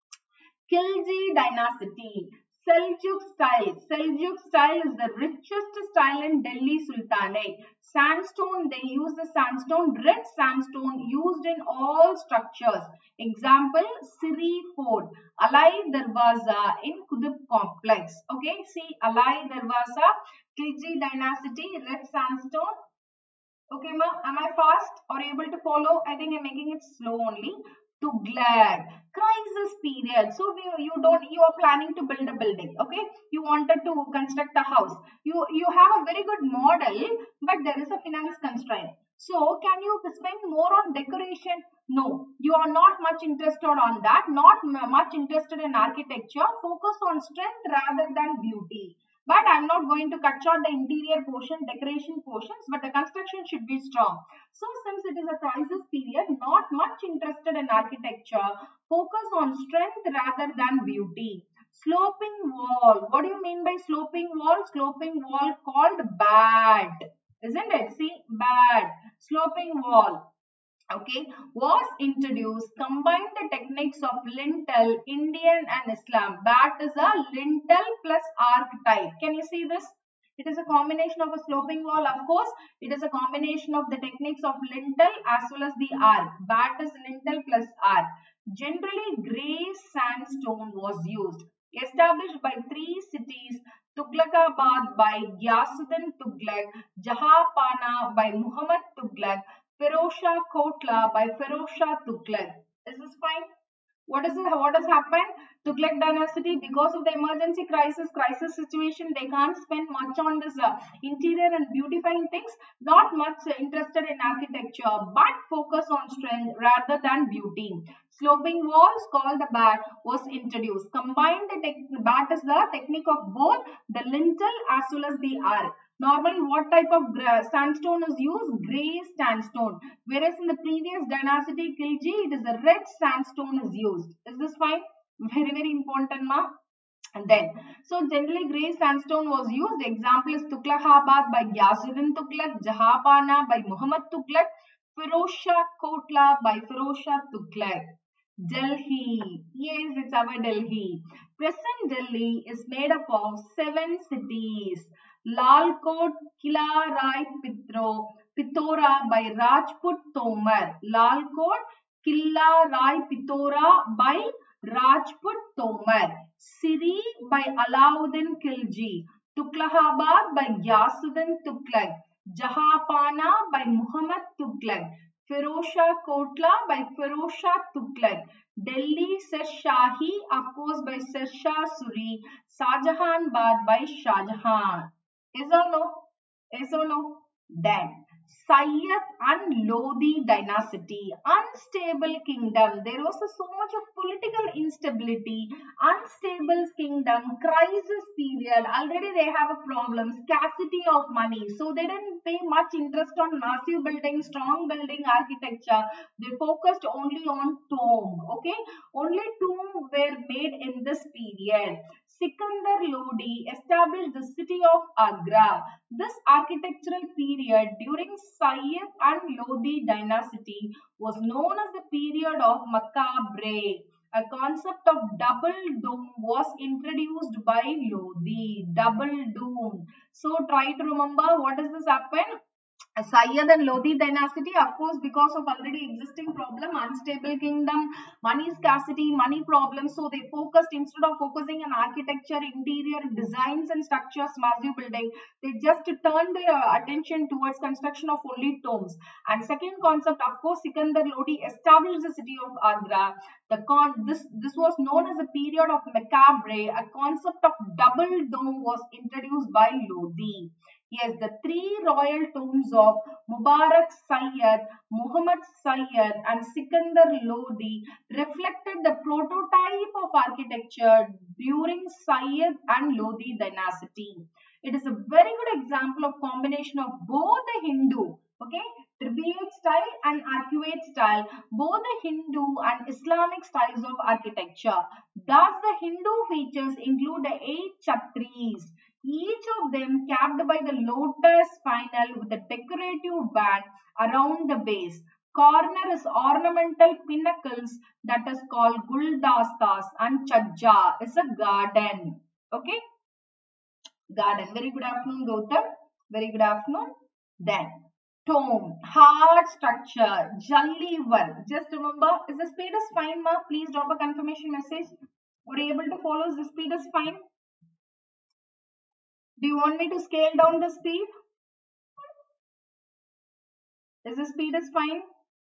Khilji dynasty, Seljuk style. Seljuk style is the richest style in Delhi Sultanate. Sandstone, they use the sandstone, red sandstone used in all structures. Example, Siri Fort, Alai Darwaza in Qutub complex. Okay, see Alai Darwaza, Khilji dynasty, red sandstone. Okay, ma, am I fast or able to follow? I think I'm making it slow only. Tughlaq, crisis period. So you are planning to build a building. Okay, you wanted to construct a house. You have a very good model, but there is a finance constraint. So can you spend more on decoration? No, you are not much interested on that. Not much interested in architecture. Focus on strength rather than beauty. But I'm not going to cut short the interior portion, decoration portions, but the construction should be strong. So since it is a crisis period, not much interested in architecture, focus on strength rather than beauty. Sloping wall. What do you mean by sloping wall? Sloping wall called bad. Isn't it? See, bad. Sloping wall. Okay, was introduced, combined the techniques of lintel, Indian and Islam. That is a lintel plus arc type. Can you see this? It is a combination of a sloping wall. Of course, it is a combination of the techniques of lintel as well as the arc. That is lintel plus arc. Generally, grey sandstone was used. Established by three cities, Tughlaqabad by Ghiyasuddin Tughlaq, Jahanpana by Muhammad Tughlaq, Firoz Shah Kotla by Firoz Shah Tughlaq. Is this fine? What has happened? Tughlaq dynasty, because of the emergency crisis situation, they can't spend much on this interior and beautifying things. Not much interested in architecture, but focus on strength rather than beauty. Sloping walls called the bat was introduced. Combined the bat is the technique of both the lintel as well as the arc. Normally, what type of sandstone is used? Grey sandstone. Whereas in the previous dynasty Khilji, it is a red sandstone is used. Is this fine? Very, very important, ma. And then, so generally grey sandstone was used. Example is Tughlaqabad by Ghiyasuddin Tughlaq, Jahanpana by Muhammad Tughlaq, Firoz Shah Kotla by Firoz Shah Tughlaq. Delhi. Yes, it's our Delhi. Present Delhi is made up of 7 cities. Lal Kot, Kila Rai Pitora by Rajput Tomar. Lal Kot, Killa Rai Pitora by Rajput Tomar. Siri by Alauddin Khilji. Tughlaqabad by Ghiyasuddin Tughlaq. Jahanpana by Muhammad Tughlaq. Firoz Shah Kotla by Firoz Shah Tughlaq. Delhi Sir Shahi, of course, by Sir Shah Suri. Shahjahanabad by Shah Jahan. Is or no? Is or no? Then Sayyid and Lodi dynasty, unstable kingdom. There was so much of political instability, unstable kingdom, crisis period. Already they have a problem, scarcity of money. So they didn't pay much interest on massive building, strong building architecture. They focused only on tomb. Okay, only tomb were made in this period. Sikandar Lodi established the city of Agra. This architectural period during Sayyid and Lodi dynasty was known as the period of Macabre. A concept of double dome was introduced by Lodi. Double dome. So try to remember what does this happen? Sayyid and Lodi dynasty, of course, because of already existing problem, unstable kingdom, money scarcity, money problems. So they focused, instead of focusing on architecture, interior designs and structures, massive building, they just turned their attention towards construction of only tombs. And second concept, of course, Sikandar Lodi established the city of Agra. This was known as a period of Macabre. A concept of double dome was introduced by Lodi. Yes, the three royal tombs of Mubarak Sayyid, Muhammad Sayyid, and Sikandar Lodi reflected the prototype of architecture during Sayyid and Lodi dynasty. It is a very good example of combination of both the Hindu, okay, Tibetan style and Arcuate style, both the Hindu and Islamic styles of architecture. Thus, the Hindu features include the 8 chhatris, each of them capped by the lotus spinel with a decorative band around the base. Corner is ornamental pinnacles that is called guldastas, and chajja is a garden. Okay, garden. Very good afternoon, Gautam. Very good afternoon. Then tomb, hard structure, jalli work. Just remember, is the speed is fine, ma? Please drop a confirmation message. Were you able to follow? Is the speed is fine? Do you want me to scale down the speed? Is the speed is fine?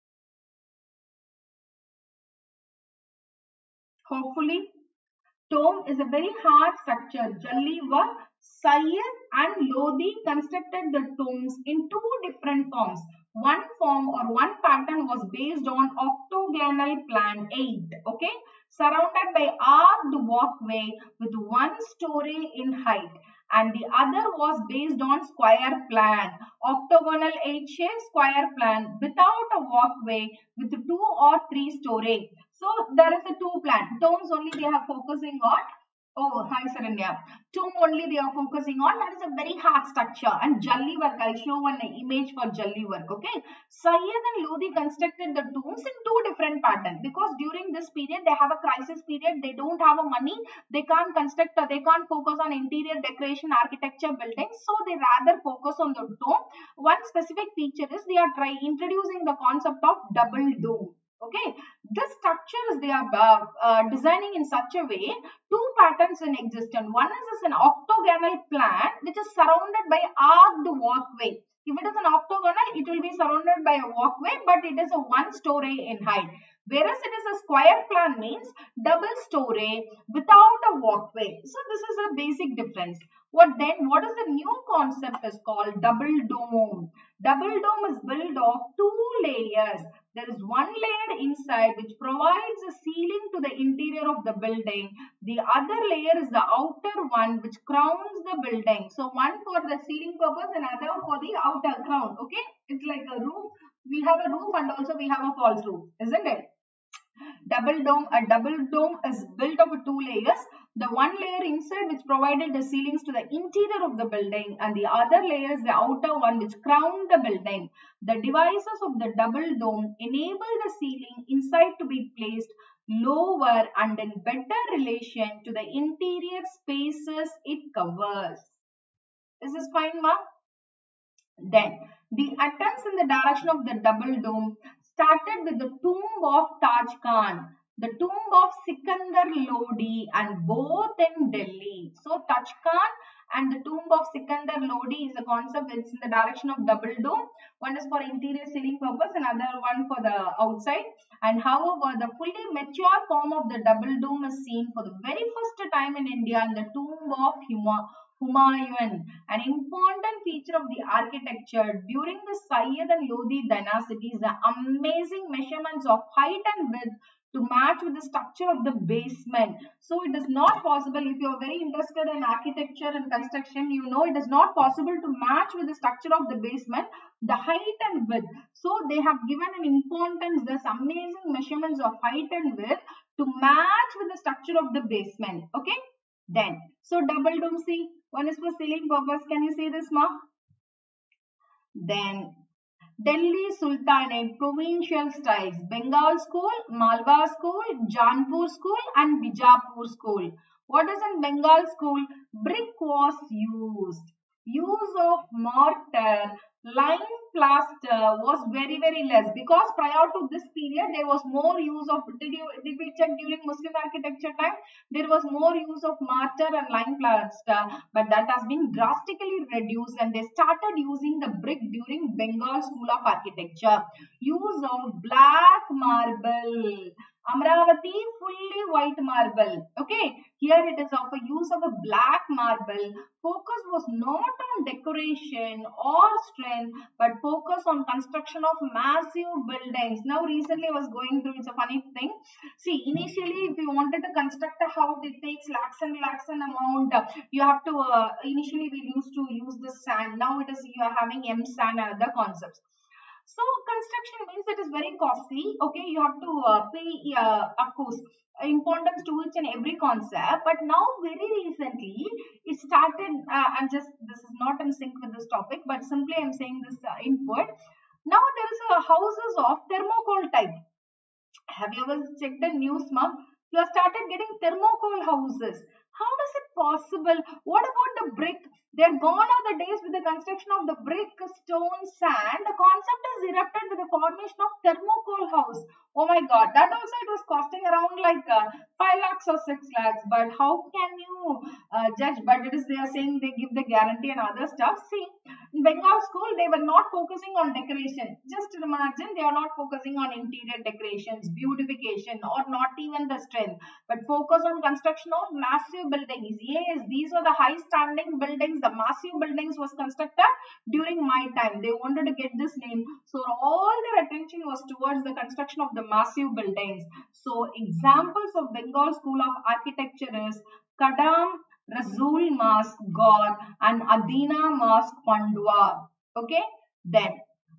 Hopefully. Tomb is a very hard structure. Jalli work. Sayyid and Lodi constructed the tombs in two different forms. One form or one pattern was based on octagonal plan 8. Okay. Surrounded by arched walkway with 1 story in height, and the other was based on square plan, octagonal 8 shape square plan without a walkway with 2 or 3 story. So there is a two plan. Tombs only they are focusing on. Oh, hi Saranya. Tomb only they are focusing on. That is a very hard structure. And Jalli work, I'll show one image for Jalli work. Okay. Sayyid and Lodi constructed the tombs in two different patterns, because during this period they have a crisis period. They don't have a money. They can't construct or they can't focus on interior decoration, architecture, buildings. So they rather focus on the tomb. One specific feature is they are introducing the concept of double dome. Okay, this structures they are designing in such a way, two patterns in existence. One is an octagonal plan which is surrounded by arched walkway. If it is an octagonal, it will be surrounded by a walkway, but it is a 1 story in height. Whereas it is a square plan means double story without a walkway. So this is a basic difference. What is the new concept is called double dome. Double dome is built of 2 layers. There is one layer inside which provides a ceiling to the interior of the building. The other layer is the outer one which crowns the building. So one for the ceiling purpose and other for the outer crown. Okay, it's like a roof. We have a roof and also we have a false roof, isn't it? A double dome is built of 2 layers. The one layer inside which provided the ceilings to the interior of the building, and the other layer is the outer one which crowned the building. The devices of the double dome enable the ceiling inside to be placed lower and in better relation to the interior spaces it covers. This is fine, ma? Then the attempts in the direction of the double dome started with the tomb of Taj Khan, the tomb of Sikandar Lodi, and both in Delhi. So Taj Khan and the tomb of Sikandar Lodi is a concept which is in the direction of double dome. One is for interior ceiling purpose, another one for the outside. And however, the fully mature form of the double dome is seen for the very first time in India in the tomb of Humayun. An important feature of the architecture during the Sayyid and Lodi dynasties, the amazing measurements of height and width to match with the structure of the basement. So it is not possible, if you are very interested in architecture and construction, you know it is not possible to match with the structure of the basement, the height and width. So they have given an importance, this amazing measurements of height and width to match with the structure of the basement. Okay. Then, so double dome, see, one is for ceiling purpose. Can you see this, ma? Then, Delhi Sultanate provincial styles: Bengal school, Malwa school, Janpur school, and Bijapur school. What is in Bengal school? Brick was used. Use of mortar, lime plaster was very less, because prior to this period there was more use of, did we check during Muslim architecture time? There was more use of mortar and lime plaster, but that has been drastically reduced, and they started using the brick during Bengal School of Architecture. Use of black marble. Amravati, fully white marble. Okay, here it is of a use of a black marble. Focus was not on decoration or strength, but focus on construction of massive buildings. Now recently I was going through, it's a funny thing. See, initially if you wanted to construct a house, it takes lakhs and amount. You have to, initially we used to use the sand. Now it is, you are having M sand and other concepts. So construction means it is very costly. Okay, you have to pay, of course, importance to each and every concept. But now, very recently, it started. I'm just, this is not in sync with this topic, but simply I'm saying this input. Now there is a houses of thermocol type. Have you ever checked the news, mom? You have started getting thermocol houses. How is it possible? What about the brick? They're gone are the days with the construction of the brick, stone, sand. The concept is erupted with the formation of thermocol house. Oh my God, that also it was costing around like 5 lakhs or 6 lakhs. But how can you judge? But it is, they are saying they give the guarantee and other stuff. See, in Bengal school, they were not focusing on decoration. Just imagine, they are not focusing on interior decorations, beautification, or not even the strength, but focus on construction of massive buildings. Yes, these were the high standing buildings. The massive buildings was constructed during my time. They wanted to get this name. So all their attention was towards the construction of the massive buildings. So examples of Bengal School of Architecture is Kadam Rasul Mosque, Gaur, and Adina Mosque, Pandua. Okay, then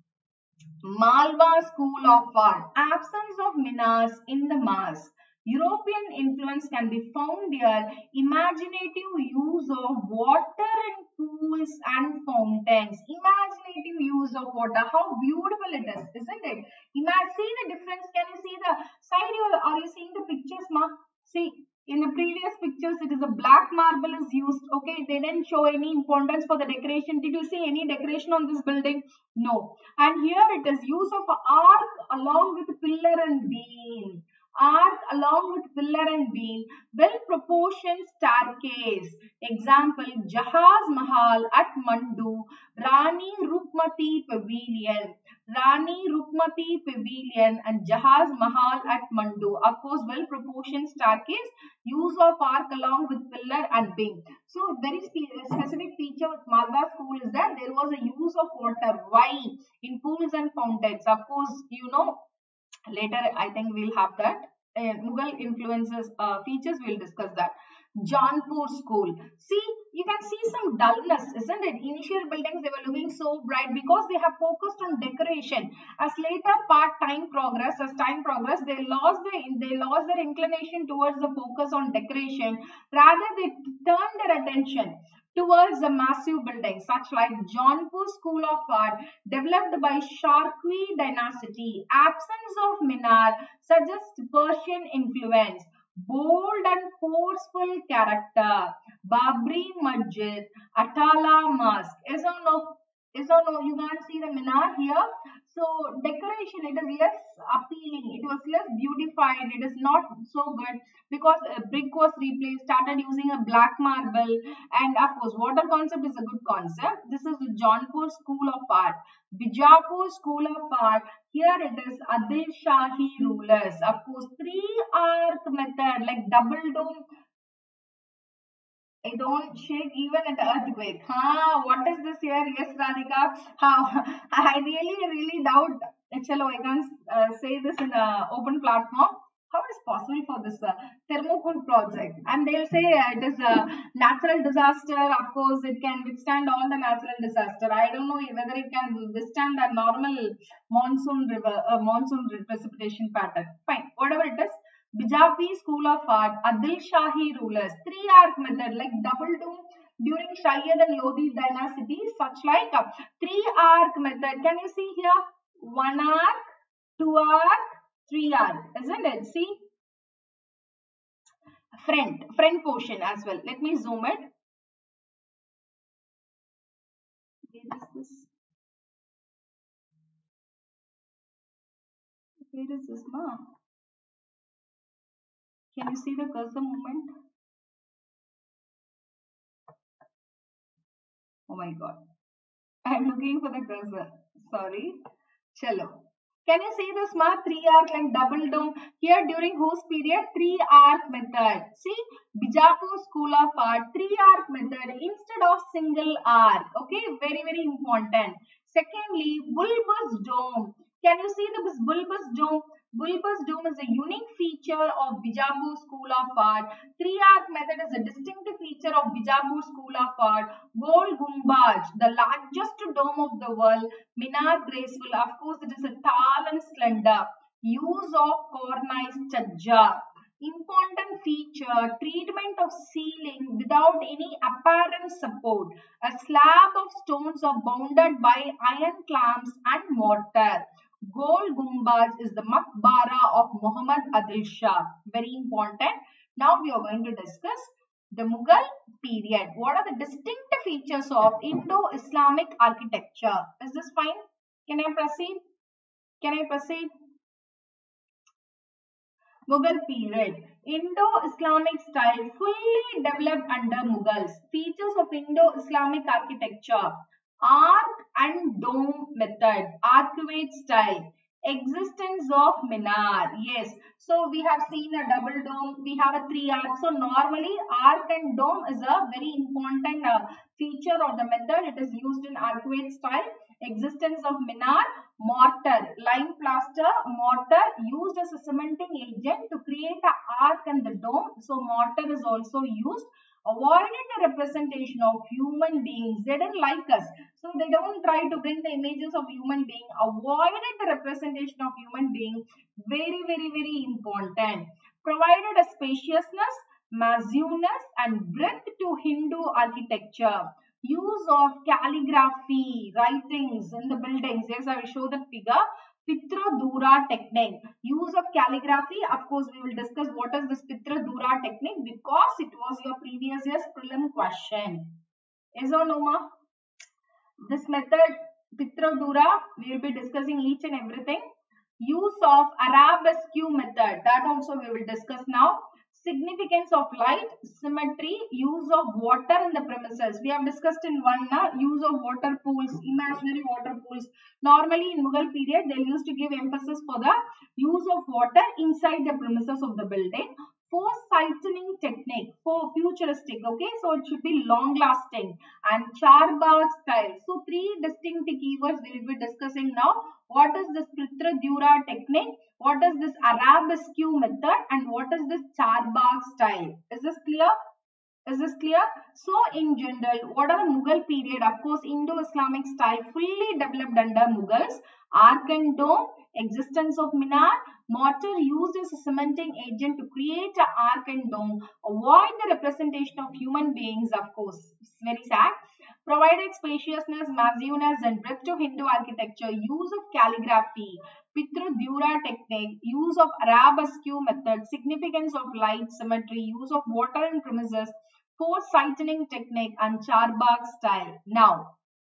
Malwa School of Art, absence of minars in the mosque. European influence can be found here. Imaginative use of water in pools and fountains. Imaginative use of water. How beautiful it is, isn't it? Imagine, see the difference. Can you see the side? Are you seeing the pictures, ma? See, in the previous pictures, it is a black marble is used. Okay, they didn't show any importance for the decoration. Did you see any decoration on this building? No. And here it is use of arc along with pillar and beam. Arc along with pillar and beam. Well proportioned staircase. Example, Jahaz Mahal at Mandu, Rani Rukmati Pavilion. Rani Rukmati Pavilion and Jahaz Mahal at Mandu. Of course, well proportioned staircase, use of arc along with pillar and beam. So, very specific feature with Malwa school is that there was a use of water. Why? In pools and fountains. Of course, you know, later I think we'll have that. Mughal influences features, we'll discuss that. Janpur school. See, you can see some dullness, isn't it? Initial buildings, they were looking so bright because they have focused on decoration. As later as time progress, they lost their inclination towards the focus on decoration. Rather, they turned their attention towards the massive buildings, such like Jaunpur School of Art, developed by Sharqi dynasty. Absence of minar suggests Persian influence. Bold and forceful character. Babri Masjid, Atala Mosque. Yes or no? Yes or no? You can't see the minar here. So decoration, it is less appealing. It was less beautified. It is not so good because a brick was replaced. Started using a black marble, and of course, water concept is a good concept. This is the Jaunpur School of Art. Bijapur School of Art. Here it is Adil Shahi rulers. Of course, three arc method like double dome I don't shake even at earthquake. What is this here? Yes, Radhika. How? I really doubt. Chalo, I can't say this in an open platform. How it is possible for this thermocool project? And they'll say it is a natural disaster. Of course, it can withstand all the natural disaster. I don't know whether it can withstand a normal monsoon precipitation pattern. Fine, whatever it is. Bijapur School of Art, Adil Shahi rulers, three-arc method like double dome during Shayyad and Lodi dynasty, such like three-arc method. Can you see here? One arc, two arc, three arc, isn't it? See, front portion as well. Let me zoom it. Where is this? Where is this, ma? Can you see the cursor movement? Oh my god. I'm looking for the cursor. Sorry. Chalo. Can you see the smart three arc like double dome here during whose period? Three arc method. See, Bijapur School of Art, three arc method instead of single arc. Okay, very important. Secondly, bulbous dome. Can you see the bulbous dome? Bulbous dome is a unique feature of Bijapur School of Art. Three arc method is a distinctive feature of Bijapur School of Art. Gol Gumbaj, the largest dome of the world. Minar graceful, of course, it is a tall and slender. Use of cornice chajja. Important feature, treatment of ceiling without any apparent support. A slab of stones are bounded by iron clamps and mortar. Gol Gumbaz is the Maqbara of Muhammad Adil Shah. Very important. Now we are going to discuss the Mughal period. What are the distinct features of Indo-Islamic architecture? Is this fine? Can I proceed? Can I proceed? Mughal period. Indo-Islamic style fully developed under Mughals. Features of Indo-Islamic architecture. Arc and dome method. Arcuate style. Existence of minar. Yes. So we have seen a double dome. We have a three arc. So normally arc and dome is a very important feature of the method. It is used in arcuate style. Existence of minar. Mortar, lime plaster, mortar used as a cementing agent to create an arc and the dome. So mortar is also used. Avoided the representation of human beings. They didn't like us. So they don't try to bring the images of human being. Avoided the representation of human being. Very important. Provided a spaciousness, massiveness and breadth to Hindu architecture. Use of calligraphy, writings in the buildings. Yes, I will show the figure. Pitradura technique. Use of calligraphy. Of course, we will discuss what is this Pitradura technique because it was your previous year's prelim question. Is or no, ma? This method, Pitradura, we will be discussing each and everything. Use of arabesque method. That also we will discuss now. Significance of light, symmetry, use of water in the premises. We have discussed in one now, use of water pools, imaginary water pools. Normally in Mughal period, they used to give emphasis for the use of water inside the premises of the building. For sightening technique, for futuristic, okay, so it should be long lasting and charbagh style. So three distinct keywords we will be discussing now. What is this Pitradura technique? What is this arabesque method? And what is this charbagh style? Is this clear? Is this clear? So in general, what are the Mughal period? Of course, Indo-Islamic style fully developed under Mughals. Arc and dome, existence of minar, mortar used as a cementing agent to create an arc and dome. Avoid the representation of human beings, of course. It's very sad. Provided spaciousness, massiveness and breadth to Hindu architecture. Use of calligraphy. Pitradura technique. Use of arabesque method. Significance of light, symmetry. Use of water in premises. Force sightening technique and charbagh style. Now,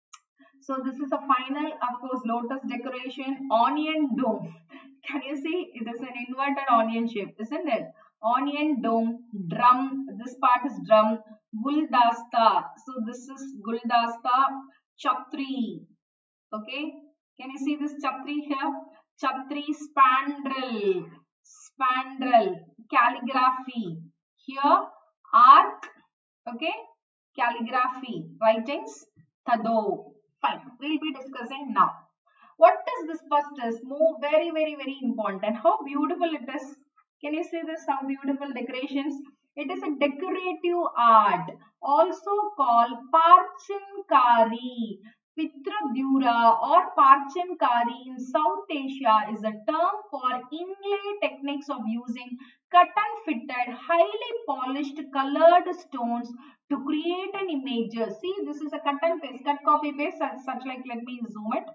so this is a final, of course, lotus decoration, onion dome. Can you see? It is an inverted onion shape, isn't it? Onion dome, drum. This part is drum. Guldasta. So this is guldasta. Chhatri. Okay. Can you see this chhatri here? Chhatri, spandrel. Spandrel. Calligraphy. Here, arc Okay, calligraphy, writings, Thado. Fine, we'll be discussing now. What is this first is more very important. How beautiful it is. Can you see this? How beautiful decorations. It is a decorative art, also called Parchinkari. Pitradura or Parchinkari in South Asia is a term for inlay techniques of using cut and fitted, highly polished colored stones to create an image. See, this is a cut and paste, cut copy paste, such like, let me zoom it.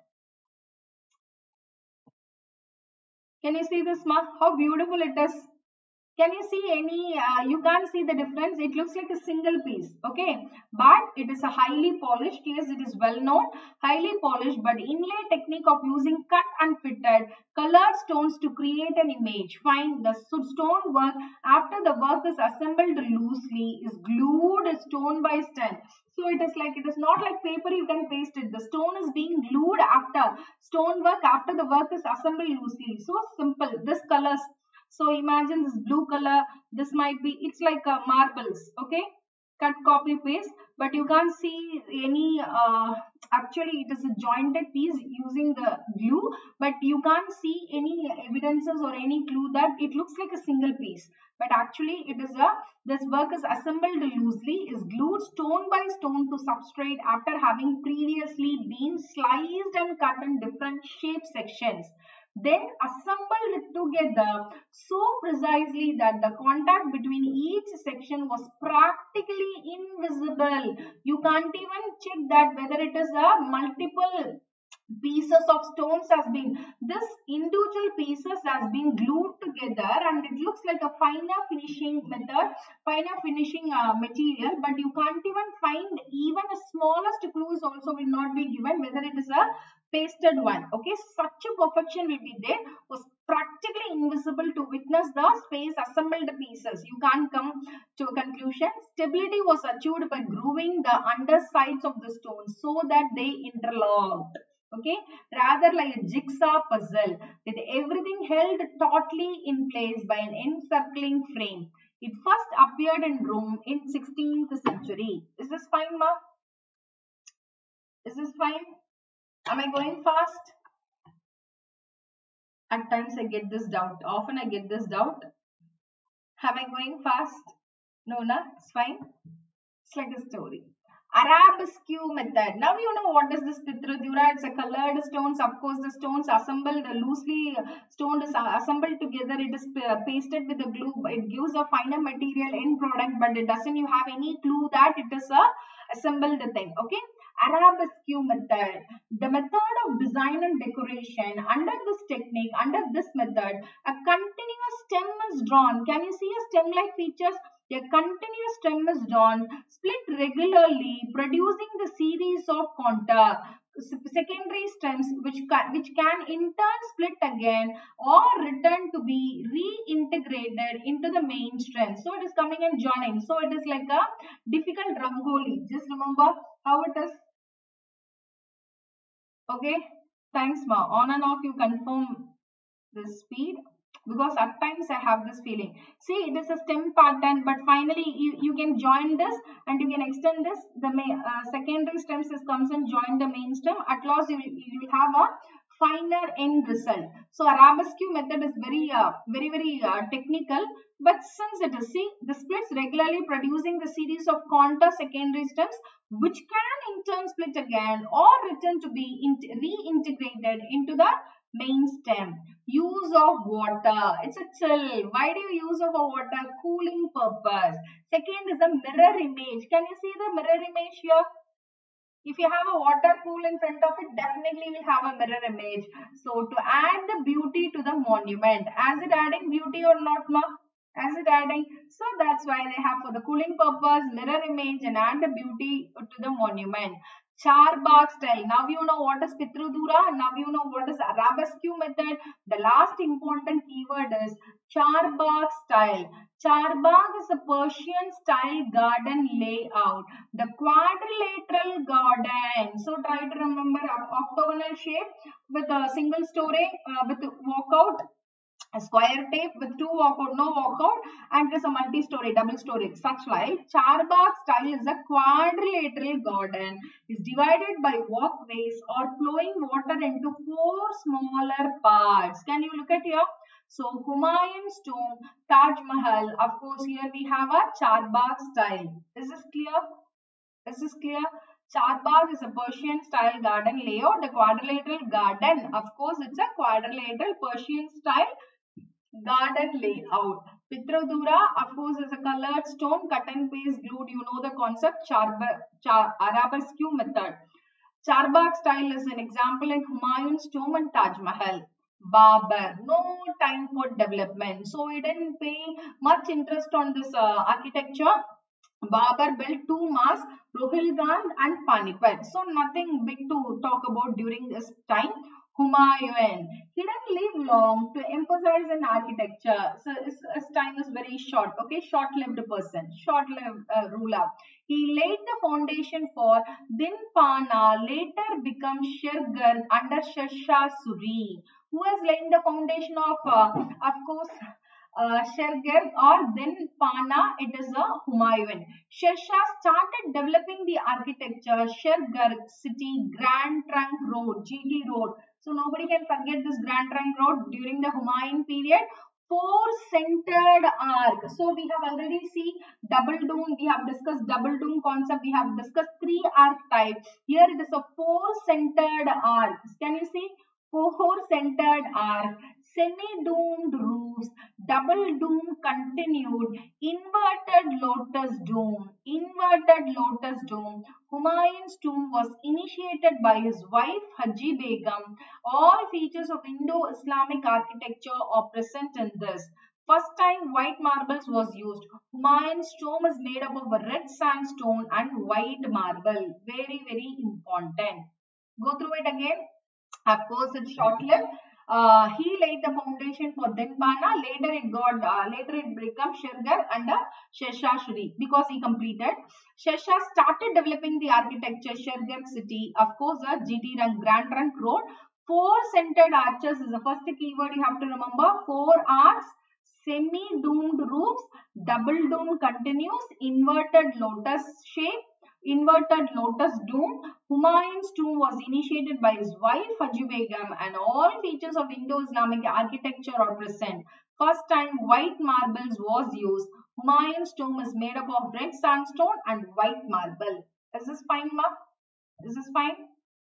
Can you see this, ma? How beautiful it is. Can you see any, you can't see the difference. It looks like a single piece, okay? But it is a highly polished, yes, it is well known, highly polished, but inlay technique of using cut and fitted colored stones to create an image. Find the stone work after the work is assembled loosely, is glued stone by stone. So it is like, it is not like paper you can paste it. The stone is being glued after stonework after the work is assembled loosely. So simple. This colors. So imagine this blue color. This might be, it's like marbles. Okay, cut, copy, paste. But you can't see any. Actually, it is a jointed piece using the glue. But you can't see any evidences or any clue that it looks like a single piece. But actually, it is a, this work is assembled loosely, is glued stone by stone to substrate after having previously been sliced and cut in different shape sections, then assembled together so precisely that the contact between each section was practically invisible. You can't even check that whether it is a multiple pieces of stones has been, this individual pieces has been glued together, and it looks like a finer finishing method, finer finishing material, but you can't even find, even a smallest clues also will not be given whether it is a pasted one. Okay, such a perfection will be there, was practically invisible to witness the space assembled pieces. You can't come to a conclusion. Stability was achieved by grooving the undersides of the stones so that they interlocked. Okay, rather like a jigsaw puzzle with everything held tautly in place by an encircling frame. It first appeared in Rome in 16th century. Is this fine, ma? Is this fine? Am I going fast? At times I get this doubt. Often I get this doubt. Am I going fast? No, na? It's fine. It's like a story. Arabesque method. Now you know what is this Pitradura. It's a colored stones. Of course, the stones assembled loosely. Stone is assembled together. It is pasted with the glue. It gives a finer material end product, but it doesn't. You have any clue that it is a assembled thing. Okay. Arabesque method. The method of design and decoration. Under this technique, under this method, a continuous stem is drawn. Can you see a stem-like features? A continuous stem is drawn, split regularly, producing the series of contour secondary stems which can in turn split again or return to be reintegrated into the main stem. So it is coming and joining. So it is like a difficult rangoli. Just remember how it is. Okay. Thanks, ma. On and off you confirm the speed, because at times I have this feeling. See, it is a stem pattern, but finally you can join this and you can extend this. The secondary stems comes and join the main stem. At last, you will have a finer end result. So arabesque method is very technical, but since it is, see, the splits regularly producing the series of contour secondary stems which can in turn split again or return to be reintegrated into the main stem. Use of water. It's a chill. Why do you use of a water? Cooling purpose. Second is a mirror image. Can you see the mirror image here? If you have a water pool in front of it, definitely will have a mirror image. So to add the beauty to the monument, as it adding beauty or not, ma? As it adding, so that's why they have for the cooling purpose, mirror image, and add the beauty to the monument. Charbagh style. Now you know what is Pitradura. Now you know what is arabesque method. The last important keyword is Charbagh style. Charbagh is a Persian style garden layout. The quadrilateral garden. So try to remember octagonal shape with a single story with walkout. a square tape with two walkout, no walkout, and it is a multi-story, double-story. Such like Charbagh style is a quadrilateral garden. Is divided by walkways or flowing water into four smaller parts. Can you look at here? So Humayun's tomb, Taj Mahal. Of course, here we have a Charbagh style. Is this clear? Is this clear? Charbagh is a Persian style garden layout. The quadrilateral garden, of course, it's a quadrilateral Persian style garden layout. Pitradura, of course, is a colored stone cut and paste glued. You know the concept, arabesque method. Charbagh style is an example in Humayun's tomb and Taj Mahal. Babur, no time for development. So he didn't pay much interest on this architecture. Babur built two mosques, Rohilkhand and Panipat. So nothing big to talk about during this time. Humayun. He didn't live long to emphasize in architecture. So his time is very short. Okay, short-lived person, short-lived ruler. He laid the foundation for Dinpana, later become Shirgarh under Sher-Shah Suri. Who has laid the foundation of course, Shergarh or then Pana, it is a Humayun. Sher-Shah started developing the architecture, Shergarh city, Grand Trunk Road, GT Road. So nobody can forget this Grand Trunk Road during the Humayun period. Four-centered arc. So we have already seen double dome. We have discussed double dome concept. We have discussed three arc type. Here it is a four-centered arc. Can you see? Four-centered arc, semi-domed roofs, double dome continued, inverted lotus dome. Humayun's tomb was initiated by his wife Haji Begum. All features of Indo-Islamic architecture are present in this. First time white marbles was used. Humayun's tomb is made up of a red sandstone and white marble. Very, very important. Go through it again. Of course, it's short-lived. He laid the foundation for Dinpana. Later it became Shergarh under Sher-Shah Suri because he completed. Sher-Shah started developing the architecture. Shergarh city, of course, GT Grand Trunk Road. Four-centered arches is the first keyword you have to remember. Four arcs, semi-domed roofs, double dome continues, inverted lotus shape. Inverted lotus dome. Humayun's tomb was initiated by his wife Haji Begum and all features of Indo-Islamic architecture are present. First time white marbles was used. Humayun's tomb is made up of red sandstone and white marble. Is this fine, ma? Is this fine?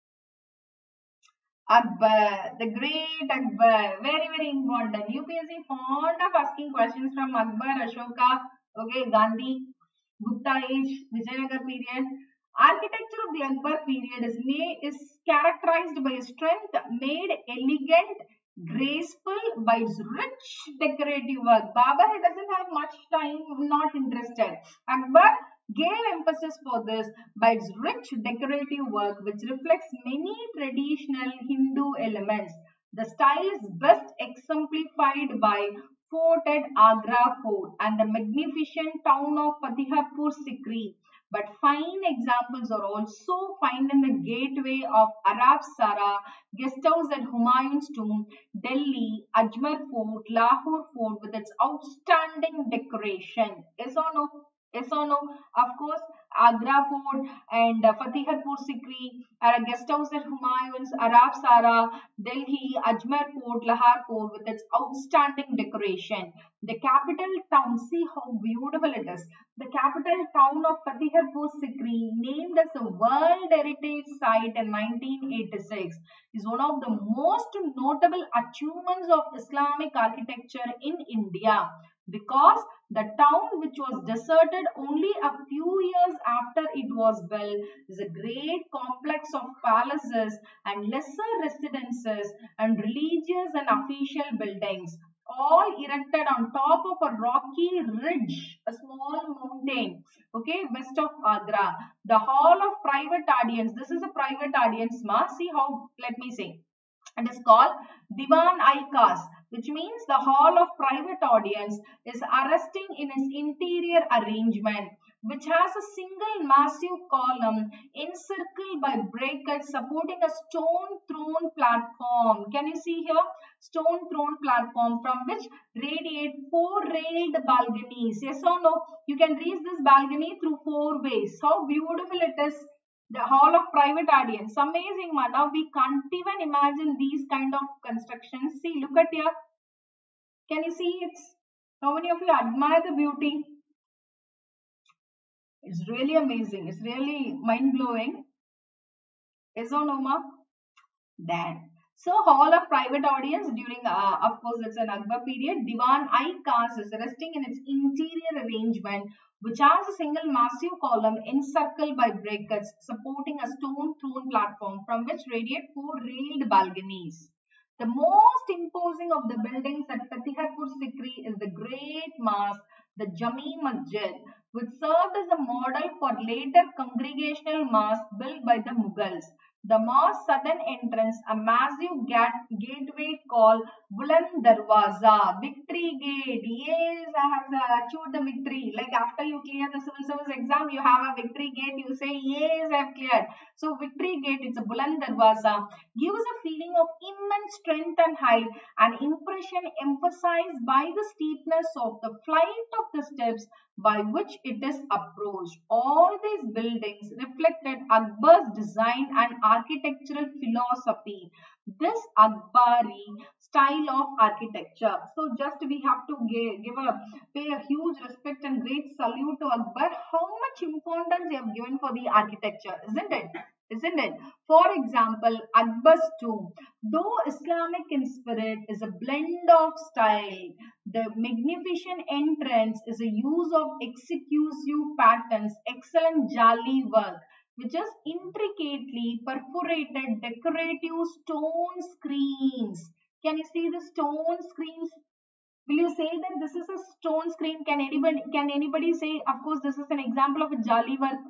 Akbar, the great Akbar, very, very important. UPSC fond of asking questions from Akbar, Ashoka, okay, Gandhi, Gupta age, Vijayanagar period. Architecture of the Akbar period is characterized by strength, made elegant, graceful by its rich decorative work. Babur doesn't have much time, not interested. Akbar gave emphasis for this by its rich decorative work which reflects many traditional Hindu elements. The style is best exemplified by fort at Agra Fort and the magnificent town of Fatehpur Sikri. But fine examples are also found in the gateway of Arab Sara, guest house at Humayun's tomb, Delhi, Ajmer Fort, Lahore Fort with its outstanding decoration. Yes or no? Yes or no? Of course, Agra Fort and Fatehpur Sikri are a guest house at Humayun's, Arab Sara, Delhi, Ajmer Fort, Lahore Fort with its outstanding decoration. The capital town, see how beautiful it is. The capital town of Fatehpur Sikri, named as a World Heritage Site in 1986, is one of the most notable achievements of Islamic architecture in India because the town, which was deserted only a few years after it was built, is a great complex of palaces and lesser residences and religious and official buildings, all erected on top of a rocky ridge, a small mountain, okay, west of Agra. The hall of private audience, this is a private audience, ma. See how, let me say, it is called Diwan-i-Khas, which means the hall of private audience, is arresting in its interior arrangement, which has a single massive column encircled by brackets supporting a stone throne platform. Can you see here? stone throne platform from which radiate 4 railed balconies. Yes or no? You can reach this balcony through 4 ways. How beautiful it is. The hall of private audience. Amazing, man. Now we can't even imagine these kind of constructions. See, look at here. Can you see it's how many of you admire the beauty? It's really amazing. It's really mind blowing. Yes or no, ma? Then, so hall of private audience during, of course, it's an Akbar period. Diwan-i Khas is resting in its interior arrangement, which has a single massive column encircled by brackets supporting a stone throne platform from which radiate 4 railed balconies. The most imposing of the buildings at Fatehpur Sikri is the Great Mosque, the Jami Masjid, which served as a model for later congregational mosques built by the Mughals. The mosque's southern entrance, a massive gateway called Buland Darwaza, Victory Gate. Yes, I have achieved the victory. Like after you clear the civil service exam, you have a victory gate. You say, yes, I have cleared. So Victory Gate, it's a Buland Darwaza, gives a feeling of immense strength and height, an impression emphasized by the steepness of the flight of the steps by which it is approached. All these buildings reflected Akbar's design and architectural philosophy. This Akbari style of architecture. So just we have to pay a huge respect and great salute to Akbar. How much importance they have given for the architecture, isn't it? Isn't it? For example, Akbar's tomb, though Islamic in spirit, is a blend of style. The magnificent entrance is a use of exclusive patterns, excellent jali work, which is intricately perforated decorative stone screens. Can you see the stone screens? Will you say that this is a stone screen? Can anybody say? Of course, this is an example of a jali work.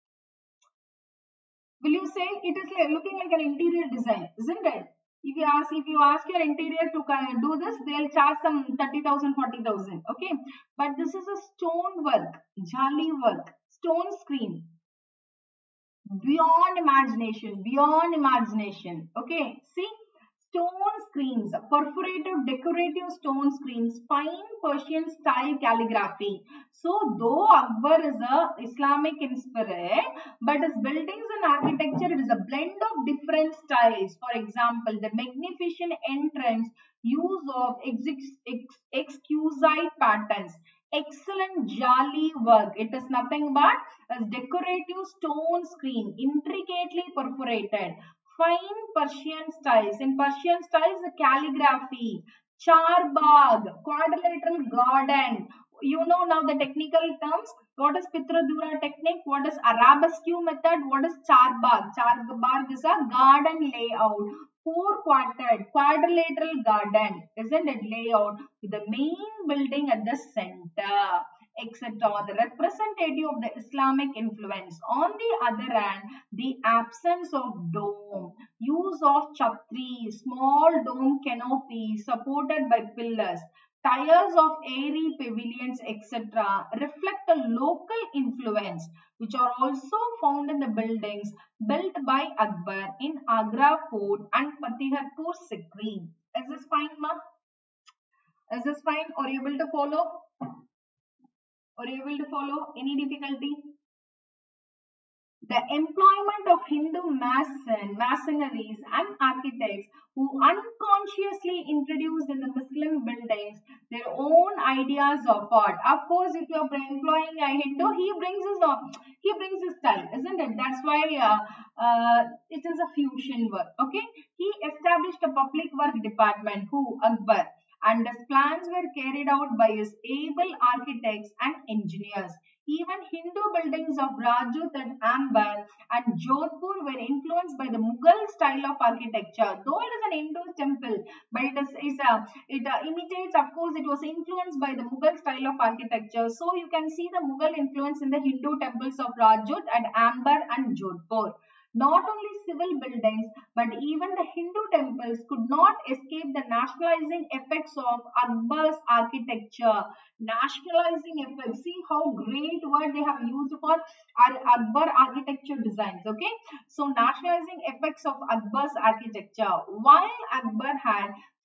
Will you say it is looking like an interior design, isn't it? If you ask your interior to do this, they'll charge some 30,000, 40,000. Okay, but this is a stone work, jali work, stone screen, beyond imagination, beyond imagination. Okay, see, stone screens, perforated decorative stone screens, fine Persian style calligraphy. So though Akbar is a Islamic in spirit, but his buildings and architecture, it is a blend of different styles. For example, the magnificent entrance, use of exquisite patterns, excellent jali work. It is nothing but a decorative stone screen, intricately perforated. Fine Persian styles. In Persian styles, the calligraphy, charbagh, quadrilateral garden. You know now the technical terms. What is Pitradura technique? What is arabesque method? What is charbagh? Charbagh is a garden layout. Four-quartered, quadrilateral garden, isn't it? Layout with the main building at the center, etc. The representative of the Islamic influence. On the other hand, the absence of dome, use of chhatri, small dome canopy supported by pillars, tiers of airy pavilions, etc., reflect a local influence which are also found in the buildings built by Akbar in Agra Fort and Fatehpur Sikri. Is this fine, ma? Is this fine? Are you able to follow? Are you able to follow? Any difficulty? The employment of Hindu masonries and architects who unconsciously introduced in the Muslim buildings their own ideas of art. Of course, if you are employing a Hindu, he brings his style, isn't it? That's why it is a fusion work. Okay, he established a public work department, who Akbar, and his plans were carried out by his able architects and engineers. Even Hindu buildings of Rajut and Amber and Jodhpur were influenced by the Mughal style of architecture. Though it is an Hindu temple, but it imitates, of course, it was influenced by the Mughal style of architecture. So you can see the Mughal influence in the Hindu temples of Rajut and Amber and Jodhpur. Not only civil buildings, but even the Hindu temples could not escape the nationalizing effects of Akbar's architecture. Nationalizing effects. See how great word they have used for Akbar architecture designs. Okay, so nationalizing effects of Akbar's architecture. While Akbar had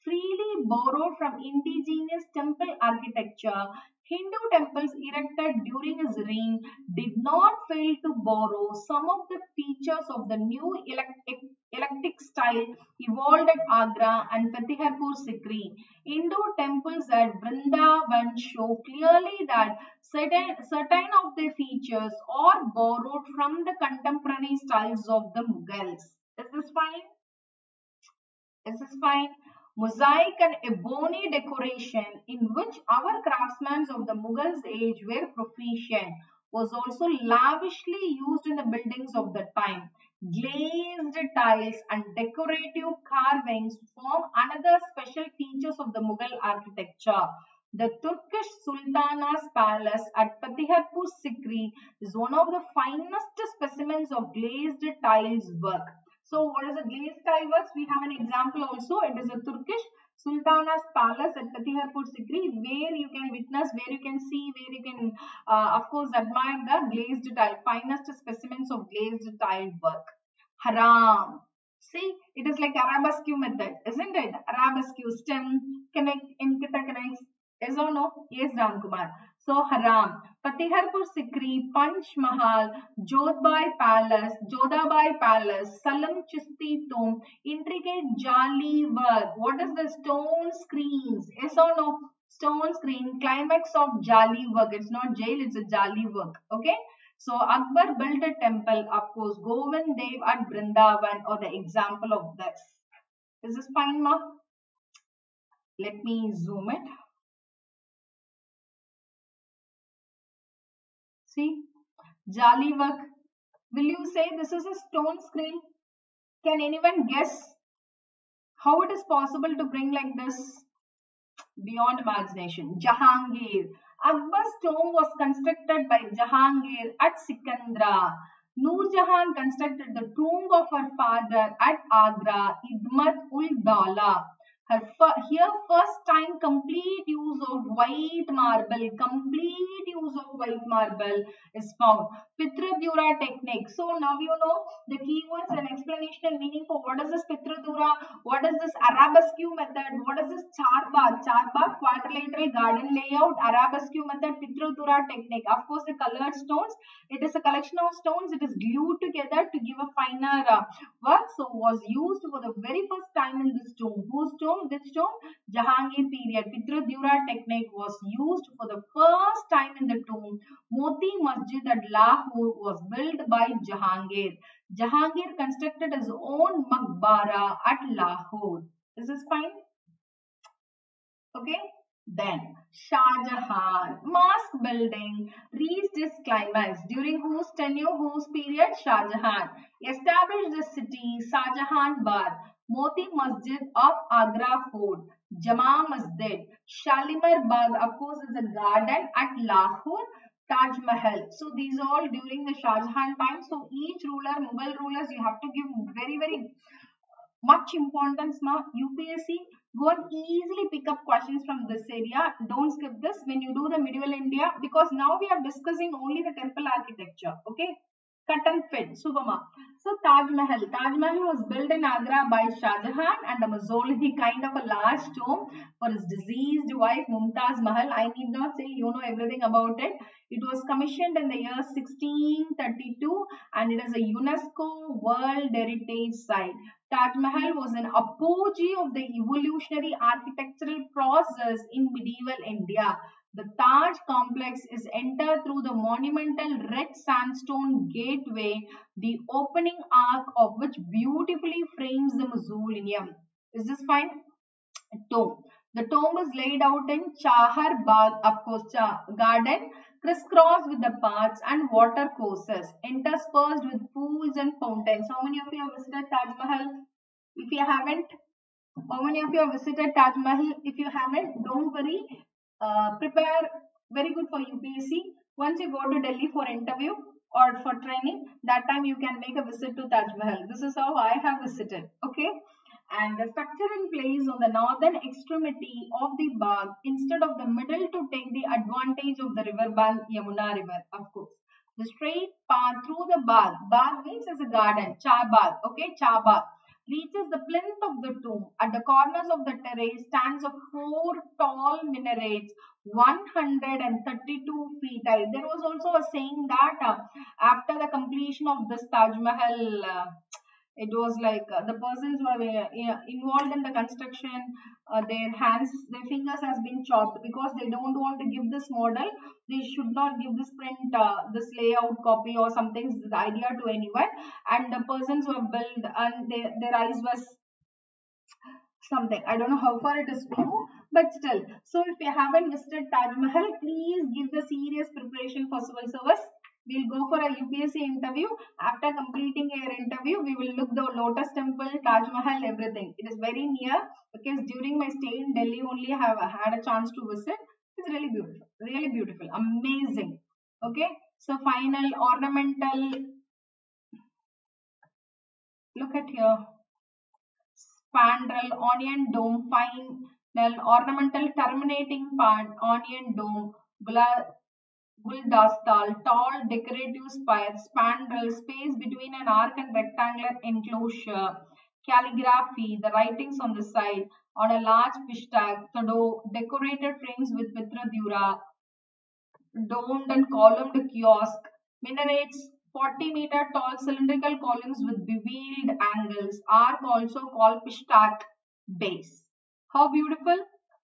freely borrowed from indigenous temple architecture. Hindu temples erected during his reign did not fail to borrow some of the features of the new eclectic style evolved at Agra and Fatehpur Sikri. Hindu temples at Vrindavan show clearly that certain of their features are borrowed from the contemporary styles of the Mughals. Is this fine? Is this fine? Mosaic and ebony decoration, in which our craftsmen of the Mughals age were proficient, was also lavishly used in the buildings of the time. Glazed tiles and decorative carvings form another special features of the Mughal architecture. The Turkish Sultana's palace at Fatehpur Sikri is one of the finest specimens of glazed tiles work. So what is a glazed tile works? We have an example also. It is a Turkish Sultana's palace at Fatehpur Sikri, where you can witness, where you can see, where you can of course admire the glazed tile, finest specimens of glazed tile work. Haram. See, it is like arabesque method, isn't it? Arabesque, stem, connect, interconnects. Yes or no? Yes, Ramkumar. So Haram, Fatehpur Sikri, Panch Mahal, Jodhabai Palace, Salam Chisti Tomb, intricate Jali work. What is the stone screens? Yes or no? Stone screen, climax of Jali work. It's not jail, it's a Jali work. Okay. So Akbar built a temple, of course, Govind Dev at Vrindavan, or the example of this. Is this fine, ma? Let me zoom it. See, Jali work. Will you say this is a stone screen? Can anyone guess how it is possible to bring like this? Beyond imagination. Jahangir. Akbar's tomb was constructed by Jahangir at Sikandra. Noor Jahan constructed the tomb of her father at Agra, Idmat-ul-Dawla. Here first time complete use of white marble is found. Pitradura technique. So now you know the keywords and explanation and meaning for what is this Pitradura, what is this arabesque method, what is this charbagh quadrilateral garden layout, arabesque method, Pitradura technique. Of course the colored stones, it is a collection of stones, it is glued together to give a finer work. So was used for the very first time in this tomb. Whose tomb? This tomb? Jahangir period. Pitradura technique was used for the first time in the tomb. Moti Masjid at Lahore was built by Jahangir. Jahangir constructed his own Maqbara at Lahore. Is this fine? Okay. Then Shah Jahan, mosque building reached its climax during whose tenure, whose period? Shah Jahan established the city Shahjahanabad, Moti Masjid of Agra Fort, Jama Masjid, Shalimar Bagh, of course, is a garden at Lahore, Taj Mahal. So these all during the Shah Jahan time. So each ruler, Mughal rulers, you have to give very much importance. Now UPSC go and easily pick up questions from this area. Don't skip this when you do the medieval India, because now we are discussing only the temple architecture. Okay, cut and fit. Subhama. So Taj Mahal. Taj Mahal was built in Agra by Shah Jahan, and a mausoleum, kind of a large tomb for his deceased wife Mumtaz Mahal. I need not say, you know everything about it. It was commissioned in the year 1632 and it is a UNESCO World Heritage Site. Taj Mahal was an apogee of the evolutionary architectural process in medieval India. The Taj complex is entered through the monumental red sandstone gateway, the opening arc of which beautifully frames the mausoleum. Is this fine? Tomb. The tomb is laid out in Chahar Bagh, of course, garden, crisscrossed with the paths and water courses, interspersed with pools and fountains. How many of you have visited Taj Mahal? If you haven't, how many of you have visited Taj Mahal? If you haven't, don't worry. Prepare very good for UPSC. Once you go to Delhi for interview or for training, that time you can make a visit to Taj Mahal. This is how I have visited. Okay. And the structure in place on the northern extremity of the Bagh instead of the middle to take the advantage of the river bank Yamuna river, of course. The straight path through the Bagh. Bagh means as a garden. Charbagh. Okay, Charbagh. reaches the plinth of the tomb. At the corners of the terrace stands a four tall minarets, 132 feet high. There was also a saying that after the completion of this Taj Mahal, it was like the persons who were involved in the construction, their hands, their fingers has been chopped because they don't want to give this model. They should not give this print, this layout copy or something, the idea to anyone. And the persons who have built and their eyes was something. I don't know how far it is true, but still. So if you haven't visited Taj Mahal, please give the serious preparation for civil service. We'll go for a UPSC interview. After completing your interview, we will look the Lotus Temple, Taj Mahal, everything. It is very near because during my stay in Delhi only I have had a chance to visit. It's really beautiful, amazing. Okay, so final ornamental. Look at here. Spandrel, onion dome, final ornamental terminating part, onion dome, guldastal, tall decorative spire, spandrel, space between an arc and rectangular enclosure, calligraphy, the writings on the side, on a large fish tag, decorated frames with Vitradura, domed and columned kiosk, minarets, 40-meter tall cylindrical columns with beveled angles, arc also called pishtak base. How beautiful!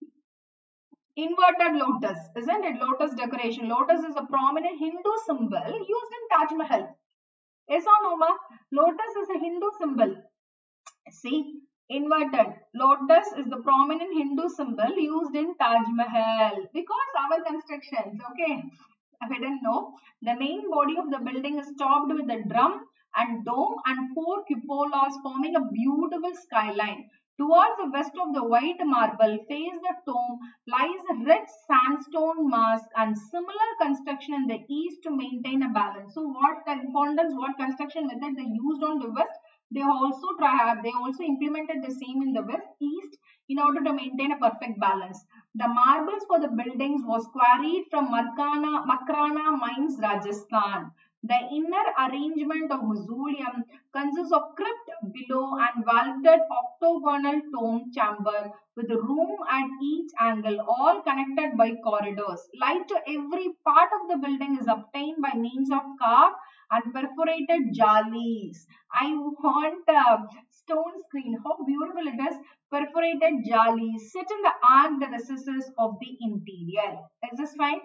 Inverted lotus, isn't it? Lotus decoration. Lotus is a prominent Hindu symbol used in Taj Mahal. Yes or no, ma? Lotus is a Hindu symbol. See, inverted. Lotus is the prominent Hindu symbol used in Taj Mahal because our constructions, okay. If I didn't know, the main body of the building is topped with a drum and dome and four cupolas forming a beautiful skyline. Towards the west of the white marble face the tomb lies a red sandstone mask and similar construction in the east to maintain a balance. So what the importance, what construction method they used on the west, they also implemented the same in the west east in order to maintain a perfect balance. The marbles for the buildings was quarried from Makrana mines, Rajasthan. The inner arrangement of mausoleum consists of crypt below and vaulted octagonal tomb chamber with a room at each angle, all connected by corridors. Light to every part of the building is obtained by means of carved and perforated jalis. I want a stone screen. How beautiful it is. Perforated jalis sit in the arched recesses of the interior. Is this fine?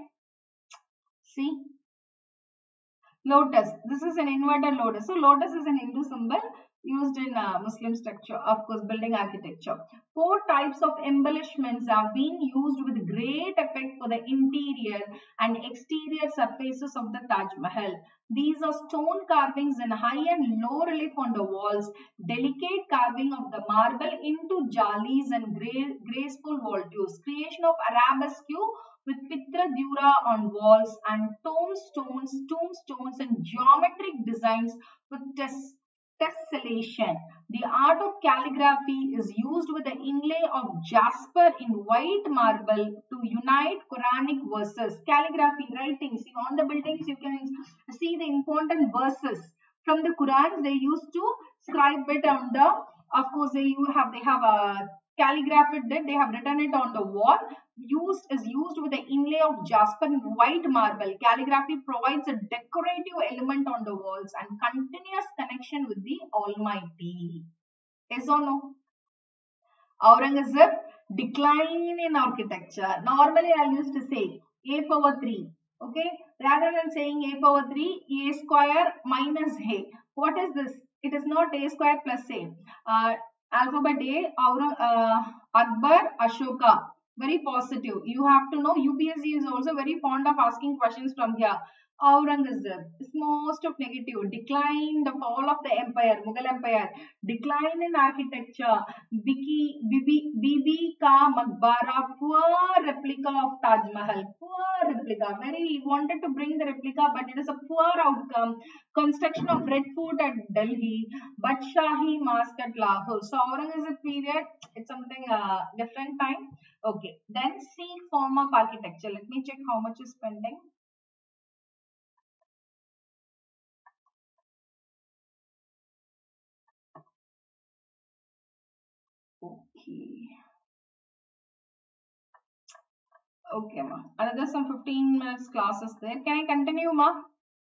See? Lotus. This is an inverted lotus. So lotus is an Hindu symbol used in Muslim structure, of course, building architecture. Four types of embellishments have been used with great effect for the interior and exterior surfaces of the Taj Mahal. These are stone carvings in high and low relief on the walls, delicate carving of the marble into jalis and graceful volutes, creation of arabesque with Vitradura on walls and tombstones and geometric designs with tessellation. The art of calligraphy is used with the inlay of jasper in white marble to unite Quranic verses. Calligraphy, writings, on the buildings you can see the important verses from the Quran. They used to scribe it on the, of course they have a calligraphed it, they have written it on the wall. Is used with the inlay of jasper and white marble. Calligraphy provides a decorative element on the walls and continuous connection with the Almighty. Yes or no? Aurangzeb, decline in architecture. Normally I used to say a power 3. Okay, rather than saying a power 3, a square minus a. What is this? It is not a square plus a. Alphabet A, Akbar, Ashoka. Very positive. You have to know UPSC is also very fond of asking questions from here. Aurangzeb is most of negative. Decline, the fall of the empire, Mughal empire. Decline in architecture. Bibi Ka Maqbara, poor replica of Taj Mahal. Poor replica. Very wanted to bring the replica, but it is a poor outcome. Construction of Red Fort at Delhi, Badshahi Mosque at Lahore. So Aurangzeb period, it's something different time. Okay, then Sikh form of architecture. Let me check how much is pending. Okay, ma. Another some 15 minutes classes there. Can I continue, ma?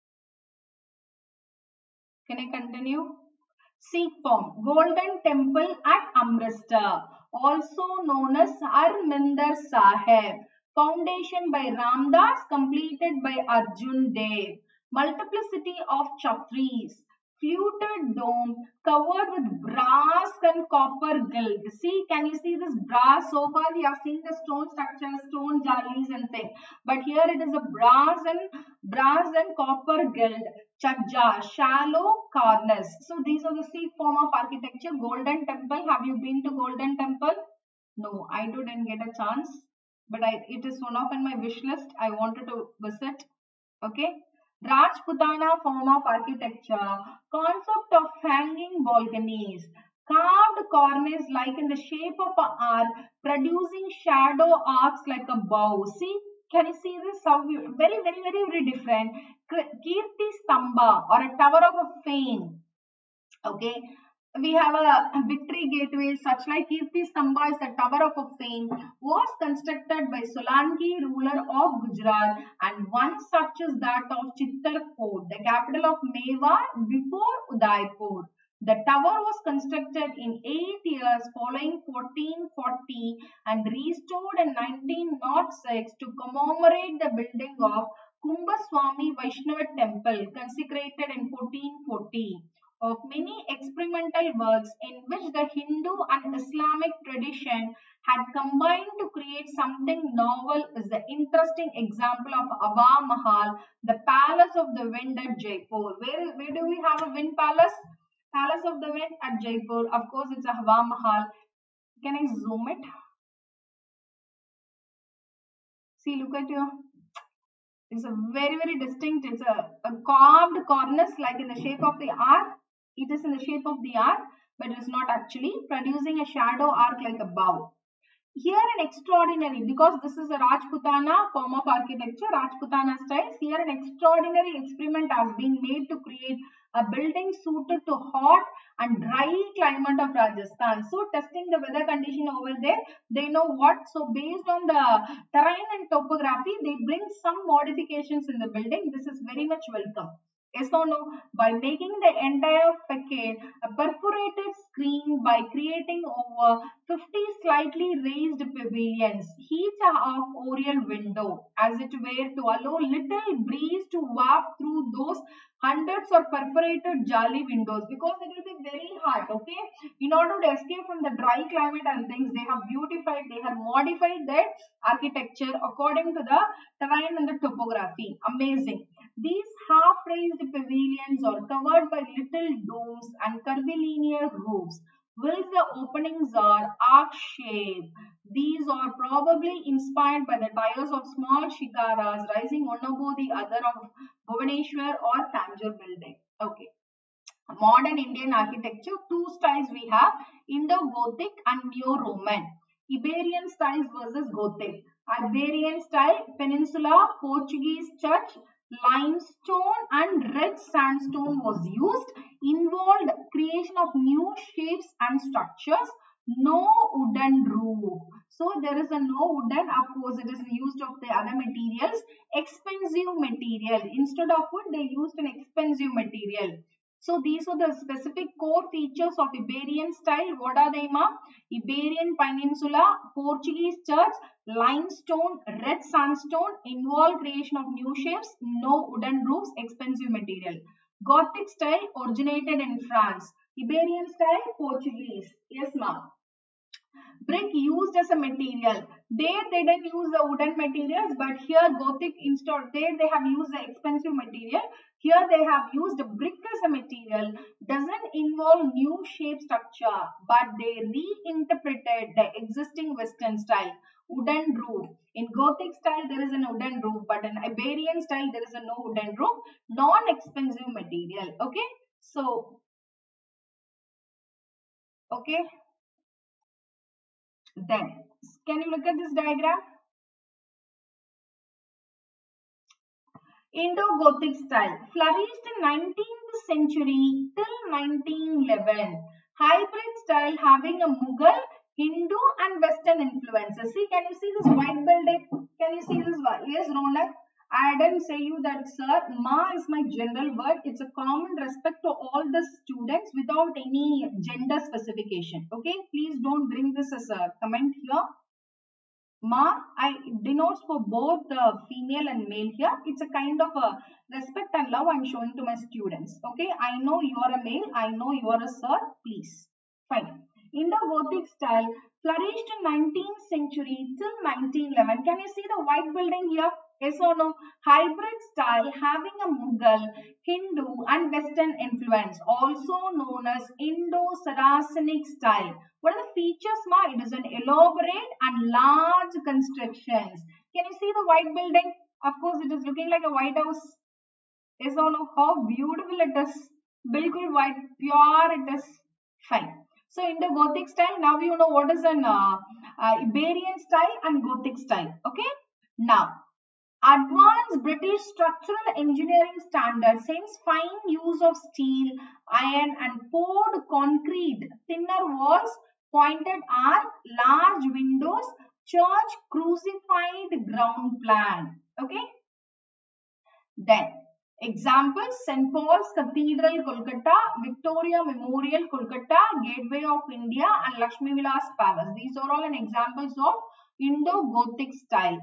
Can I continue? Sikh form. Golden Temple at Amritsar, also known as Harmandir Sahib. Foundation by Ramdas, completed by Arjun Dev. Multiplicity of chhatris. Fluted dome covered with brass and copper gilt. See, can you see this brass? So far we have seen the stone structures, stone jallis and things. But here it is a brass and copper gilt. Chajja, shallow cornice. So these are the Sikh form of architecture. Golden Temple. Have you been to Golden Temple? No, I didn't get a chance. But it is one of my wish list. I wanted to visit. Okay. Rajputana form of architecture. Concept of hanging balconies. Carved cornice like in the shape of an arc, producing shadow arcs like a bow. See, can you see this? How very different. Kirti Stamba or a tower of fame. Okay, we have a victory gateway such like Kirti Stamba is the tower of fame, was constructed by Solanki, ruler of Gujarat, and one such is that of Chittarkot, the capital of Mewar before Udaipur. The tower was constructed in 8 years following 1440 and restored in 1906 to commemorate the building of Kumbhaswamy Vaishnava temple consecrated in 1440. Of many experimental works in which the Hindu and Islamic tradition had combined to create something novel is the interesting example of Ava Mahal, the Palace of the Wind at Jaipur. Where do we have a wind palace? Palace of the Wind at Jaipur. Of course, it's a Ava Mahal. Can I zoom it? See, look at you. It's a very distinct. It's a carved cornice like in the shape of the arc. It is in the shape of the arc, but it is not actually producing a shadow arc like a bow. Here an extraordinary, because this is a Rajputana form of architecture, Rajputana styles, here an extraordinary experiment has been made to create a building suited to hot and dry climate of Rajasthan. So testing the weather condition over there, they know what. So based on the terrain and topography, they bring some modifications in the building. This is very much welcome. Yes or no? By making the entire facade a perforated screen by creating over 50 slightly raised pavilions, each of oriel window, as it were, to allow little breeze to waft through those hundreds of perforated jolly windows, because it will be very hot. Okay, in order to escape from the dry climate and things, they have modified their architecture according to the terrain and the topography. Amazing. These half-raised pavilions are covered by little domes and curvilinear roofs, whilst the openings are arc-shaped. These are probably inspired by the tiers of small shikaras rising one above the other of Bhubaneswar or Tanjore building. Okay. Modern Indian architecture, two styles we have: Indo-Gothic and Neo-Roman. Iberian styles versus Gothic. Iberian style, Peninsula, Portuguese church, limestone and red sandstone was used, involved creation of new shapes and structures, no wooden roof. So there is a no wooden, of course it is used of the other materials, expensive material. Instead of wood, they used an expensive material. So these are the specific core features of Iberian style. What are they, ma? Iberian Peninsula, Portuguese church, limestone, red sandstone, involved creation of new shapes, no wooden roofs, expensive material. Gothic style originated in France. Iberian style, Portuguese. Yes, ma'am. Brick used as a material. There they didn't use the wooden materials, but here Gothic instead, there they have used the expensive material. Here they have used brick as a material. Doesn't involve new shape structure, but they reinterpreted the existing Western style. Wooden roof. In Gothic style, there is a wooden roof, but in Iberian style, there is a no wooden roof. Non-expensive material. Okay. So, okay. Then, can you look at this diagram? Indo-Gothic style flourished in 19th century till 1911. Hybrid style having a Mughal Hindu and Western influences. See, can you see this white building? Can you see this? Yes, Ronak. I didn't say you that, sir. Ma is my general word. It's a common respect to all the students without any gender specification. Okay, please don't bring this as a comment here. Ma, I denotes for both female and male here. It's a kind of a respect and love I'm showing to my students. Okay, I know you are a male. I know you are a sir. Please. Fine. Indo-Gothic style flourished in 19th century till 1911. Can you see the white building here? Yes or no? Hybrid style having a Mughal, Hindu and Western influence, also known as Indo-Saracenic style. What are the features, ma? It is an elaborate and large constructions. Can you see the white building? Of course, it is looking like a White House. Yes or no? How beautiful it is. Bilkul white, pure it is. Fine. So in the Gothic style, now you know what is an Iberian style and Gothic style. Okay. Now, advanced British structural engineering standards, hence fine use of steel, iron and poured concrete, thinner walls, pointed arch, large windows, church crucified ground plan. Okay. Then, examples: St. Paul's Cathedral, Kolkata, Victoria Memorial, Kolkata, Gateway of India and Lakshmi Vilas Palace. These are all an examples of Indo-Gothic style.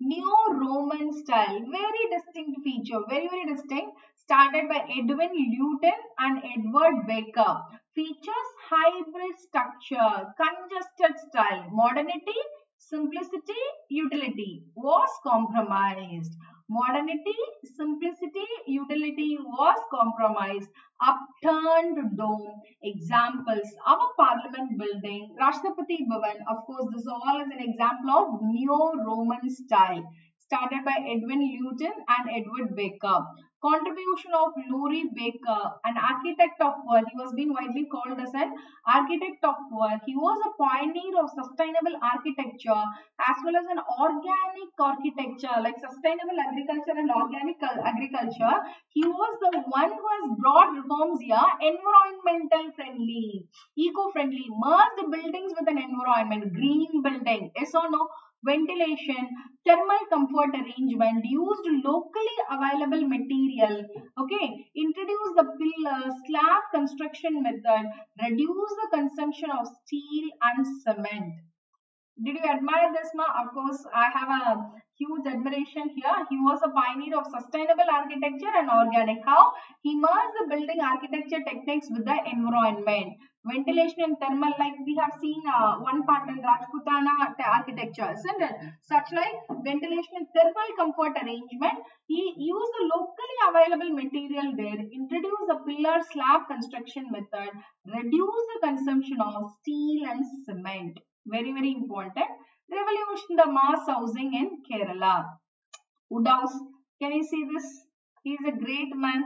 Neo-Roman style, very distinct feature, very distinct, started by Edwin Lutyens and Edward Baker. Features hybrid structure, congested style, modernity, simplicity, utility was compromised. Modernity, simplicity, utility was compromised. Upturned dome. Examples: our Parliament building, Rashtrapati Bhavan. Of course, this all is an example of Neo-Roman style, started by Edwin Lutyens and Edward Baker. Contribution of Laurie Baker, an architect of world. He was being widely called as an architect of world. He was a pioneer of sustainable architecture as well as an organic architecture, like sustainable agriculture and organic agriculture. He was the one who has brought reforms here, environmental friendly, eco-friendly, merged buildings with an environment, green building, yes or no? Ventilation, thermal comfort arrangement, used locally available material, okay, introduce the pillar slab construction method, reduce the consumption of steel and cement. Did you admire this, ma? Of course, I have a huge admiration here. He was a pioneer of sustainable architecture and organic. How? He merged the building architecture techniques with the environment. Ventilation and thermal, like we have seen one part in Rajputana architecture, isn't it? Such like ventilation and thermal comfort arrangement. He used the locally available material there, introduced the pillar slab construction method, reduced the consumption of steel and cement. Very important. Revolution the mass housing in Kerala. Wood house. Can you see this? He is a great man.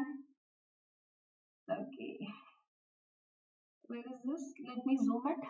Okay. Where is this? Let me zoom it.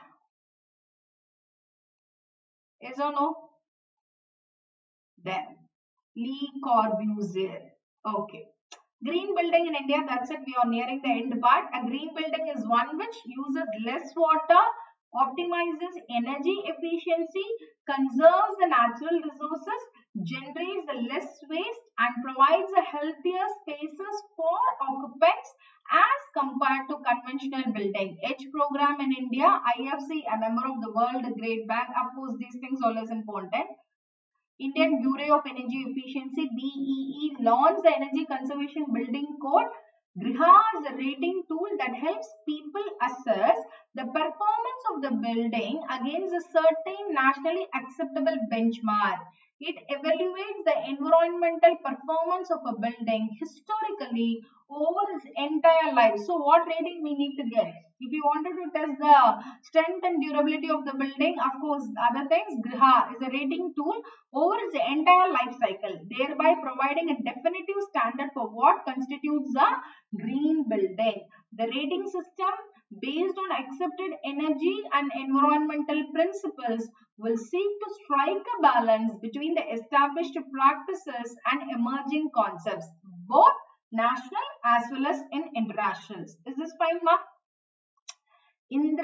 Yes or no? There. Le Corbusier. Okay. Green building in India, that's it. We are nearing the end part. A green building is one which uses less water, optimizes energy efficiency, conserves the natural resources, generates the less waste and provides a healthier spaces for occupants as compared to conventional building. H program in India, IFC, a member of the World Great Bank. Of course, these things always important. Indian Bureau of Energy Efficiency, BEE, launched the Energy Conservation Building Code. Griha is a rating tool that helps people assess the performance of the building against a certain nationally acceptable benchmark. It evaluates the environmental performance of a building historically over its entire life. So what rating we need to get? If you wanted to test the strength and durability of the building, of course, other things, Griha is a rating tool over its entire life cycle, thereby providing a definitive standard for what constitutes a green building. The rating system, based on accepted energy and environmental principles, will seek to strike a balance between the established practices and emerging concepts, both national as well as in internationals. Is this fine, ma? Indra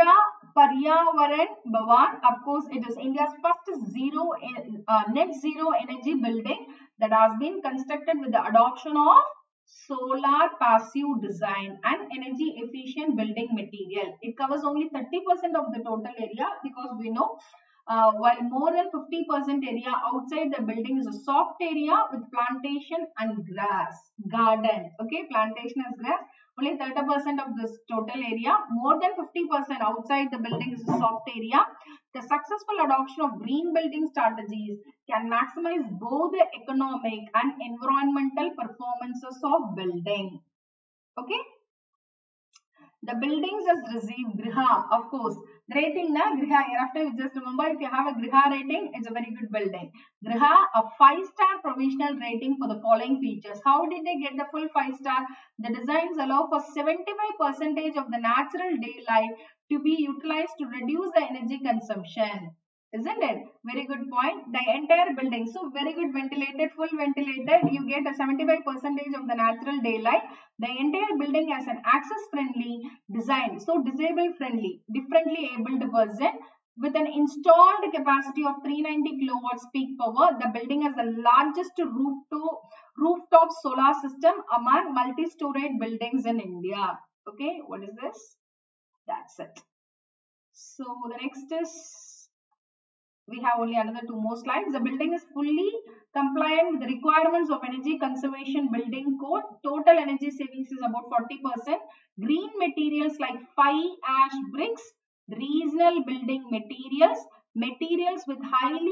Paryavaran Bhavan. Of course, it is India's first net zero energy building that has been constructed with the adoption of solar passive design and energy efficient building material. It covers only 30% of the total area because we know while more than 50% area outside the building is a soft area with plantation and grass garden. Okay, plantation as grass. Only 30% of this total area, more than 50% outside the building is a soft area. The successful adoption of green building strategies can maximize both the economic and environmental performances of building. Okay. The buildings has received Griha, of course. The rating na Griha. Hereafter, you just remember if you have a Griha rating, it's a very good building. Griha, a 5-star provisional rating for the following features. How did they get the full 5-star? The designs allow for 75% of the natural daylight to be utilized to reduce the energy consumption. Isn't it? Very good point. The entire building, so very good ventilated, full ventilated, you get a 75% of the natural daylight. The entire building has an access friendly design, so disabled friendly, differently abled person with an installed capacity of 390 kilowatts peak power. The building has the largest rooftop solar system among multi-storied buildings in India. Okay, what is this? That's it. So the next is, we have only another 2 more slides. The building is fully compliant with the requirements of Energy Conservation Building Code. Total energy savings is about 40%. Green materials like fly ash bricks, regional building materials, materials with highly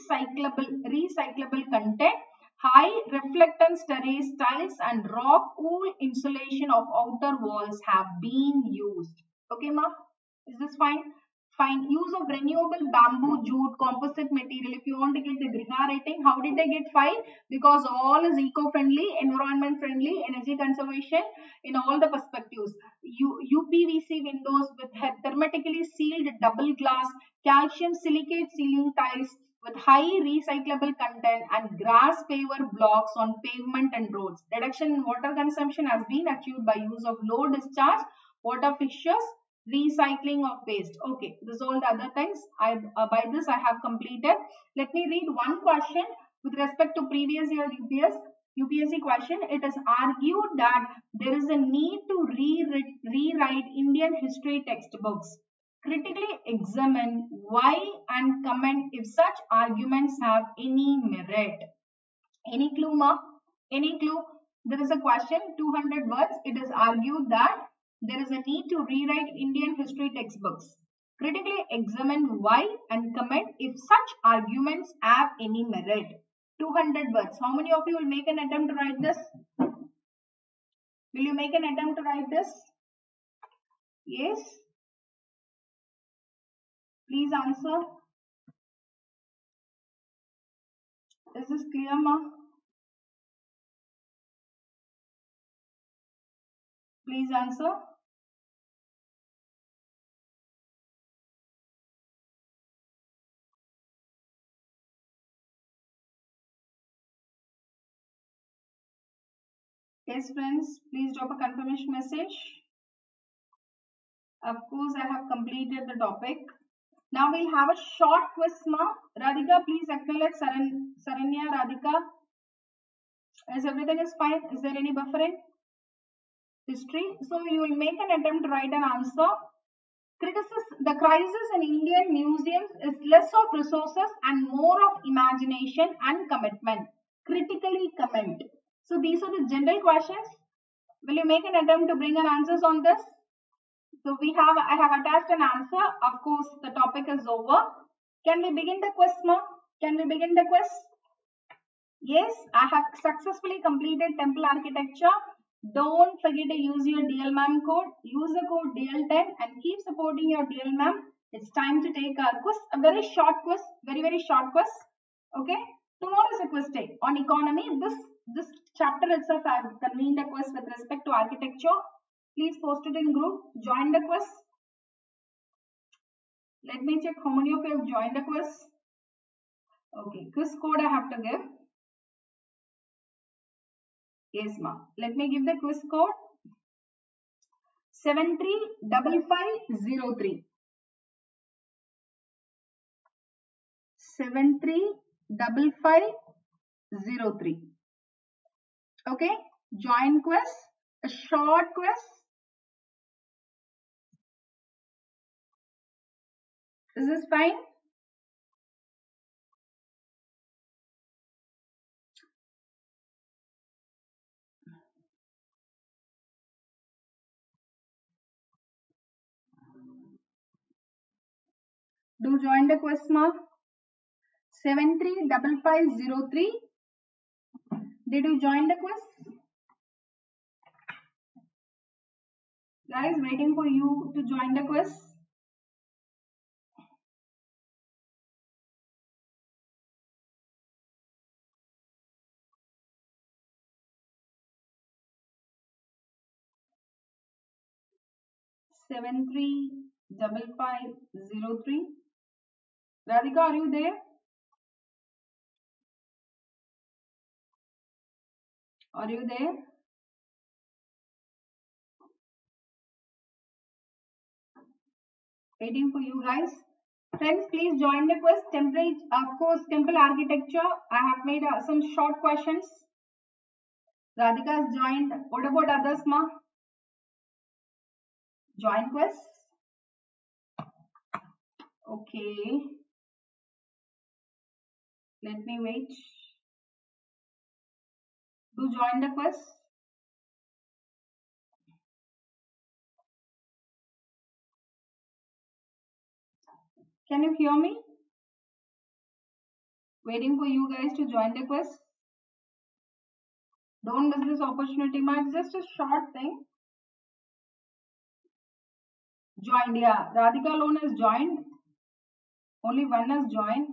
recyclable content, high reflectance terrace tiles and rock wool insulation of outer walls have been used. Okay, ma? Is this fine? Fine. Use of renewable bamboo, jute, composite material. If you want to get the Griha rating, how did they get 5? Because all is eco-friendly, environment-friendly, energy conservation in all the perspectives. UPVC windows with hermetically sealed double glass, calcium silicate ceiling tiles with high recyclable content and grass paver blocks on pavement and roads. Reduction in water consumption has been achieved by use of low discharge water fixtures, recycling of waste. Okay, this is all the other things. By this I have completed. Let me read one question with respect to previous year UPSC question. It is argued that there is a need to rewrite Indian history textbooks. Critically examine why and comment if such arguments have any merit. Any clue, ma? Any clue? There is a question, 200 words. It is argued that there is a need to rewrite Indian history textbooks. Critically examine why and comment if such arguments have any merit. 200 words. How many of you will make an attempt to write this? Will you make an attempt to write this? Yes? Please answer. Is this clear, ma? Please answer. Yes, friends, please drop a confirmation message. Of course, I have completed the topic. Now we'll have a short quiz, ma. Radhika, please acknowledge Saranya, Radhika. Is everything is fine? Is there any buffering? History. So you will make an attempt to write an answer. The crisis in Indian museums is less of resources and more of imagination and commitment. Critically comment. So these are the general questions. Will you make an attempt to bring an answers on this? So I have attached an answer. Of course, the topic is over. Can we begin the quiz, ma? Can we begin the quiz? Yes, I have successfully completed temple architecture. Don't forget to use your DLMAM code. Use the code DL10 and keep supporting your DLMAM. It's time to take a quiz, a very short quiz, very short quiz. Okay, tomorrow is a quiz day on economy. This chapter itself I have convened a quiz with respect to architecture. Please post it in group. Join the quiz. Let me check how many of you have joined the quiz. Okay, quiz code I have to give. Yes, ma. Let me give the quiz code 735503. 735503. Okay, join quiz, a short quiz. Is this fine? Do join the quiz, ma. 735503. Did you join the quiz? Guys, waiting for you to join the quiz. Seven three double five zero three. Radhika, are you there? Are you there? Waiting for you guys. Friends, please join the quiz. Temple architecture. I have made some short questions. Radhika has joined. What about others, ma? Join quiz. Okay. Let me wait. Do join the quiz. Can you hear me? Waiting for you guys to join the quiz. Don't miss this opportunity, ma. It's just a short thing. Joined, yeah. Radhika alone has joined. Only one has joined.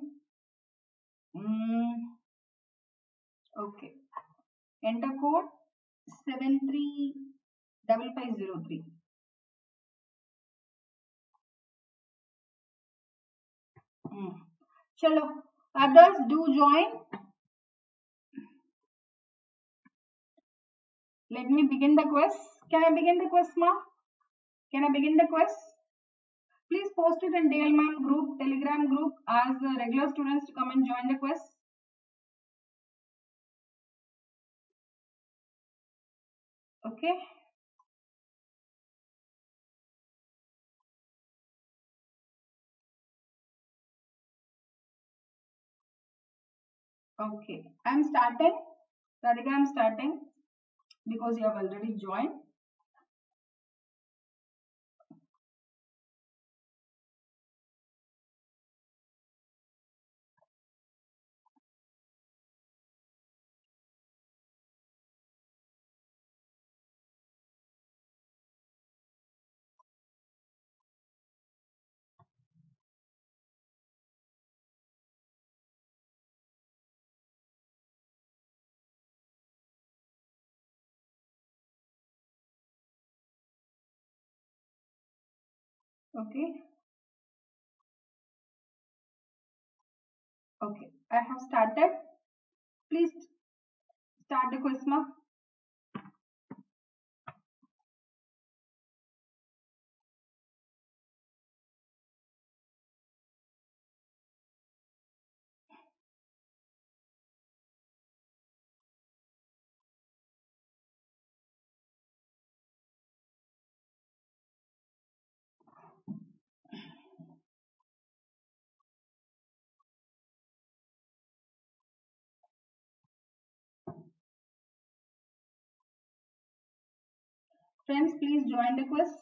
Okay. Enter code 735503. Chalo. Others do join. Let me begin the quiz. Can I begin the quiz, ma? Can I begin the quiz? Please post it in DLMAM group, Telegram group, as regular students to come and join the quiz. Okay. Okay. I'm starting. Radhika, I'm starting because you have already joined. Okay. Okay. I have started. Please start the quiz, ma. Friends, please join the quiz.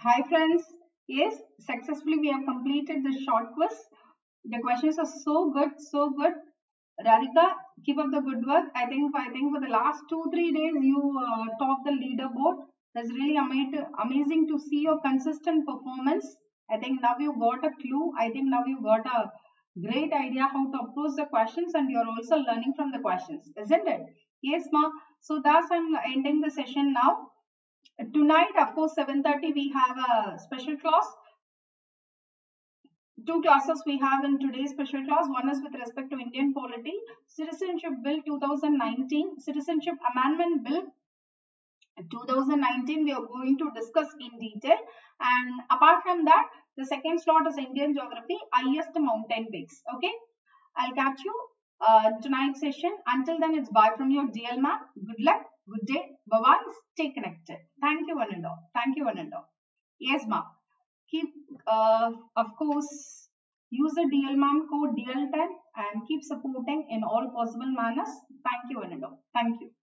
Hi friends. Yes, successfully we have completed the short quiz. The questions are so good, so good. Radhika, keep up the good work. I think for the last 2-3 days you topped the leaderboard. That's really amazing to see your consistent performance. I think now you got a clue. I think now you got a great idea how to approach the questions, and you're also learning from the questions, isn't it? Yes, ma. So thus I'm ending the session now. Tonight, of course, 7:30 we have a special class. Two classes we have in today's special class. One is with respect to Indian polity, Citizenship Bill 2019, Citizenship Amendment Bill 2019 we are going to discuss in detail. And apart from that, the second slot is Indian geography, highest mountain peaks. Okay, I'll catch you tonight's session. Until then, it's bye from your DL ma'am. Good luck, good day, bye bye. Stay connected. Thank you, one and all. Thank you, one and all. Yes, ma'am. Keep, of course, use the DL ma'am code DL10 and keep supporting in all possible manners. Thank you, one and all. Thank you.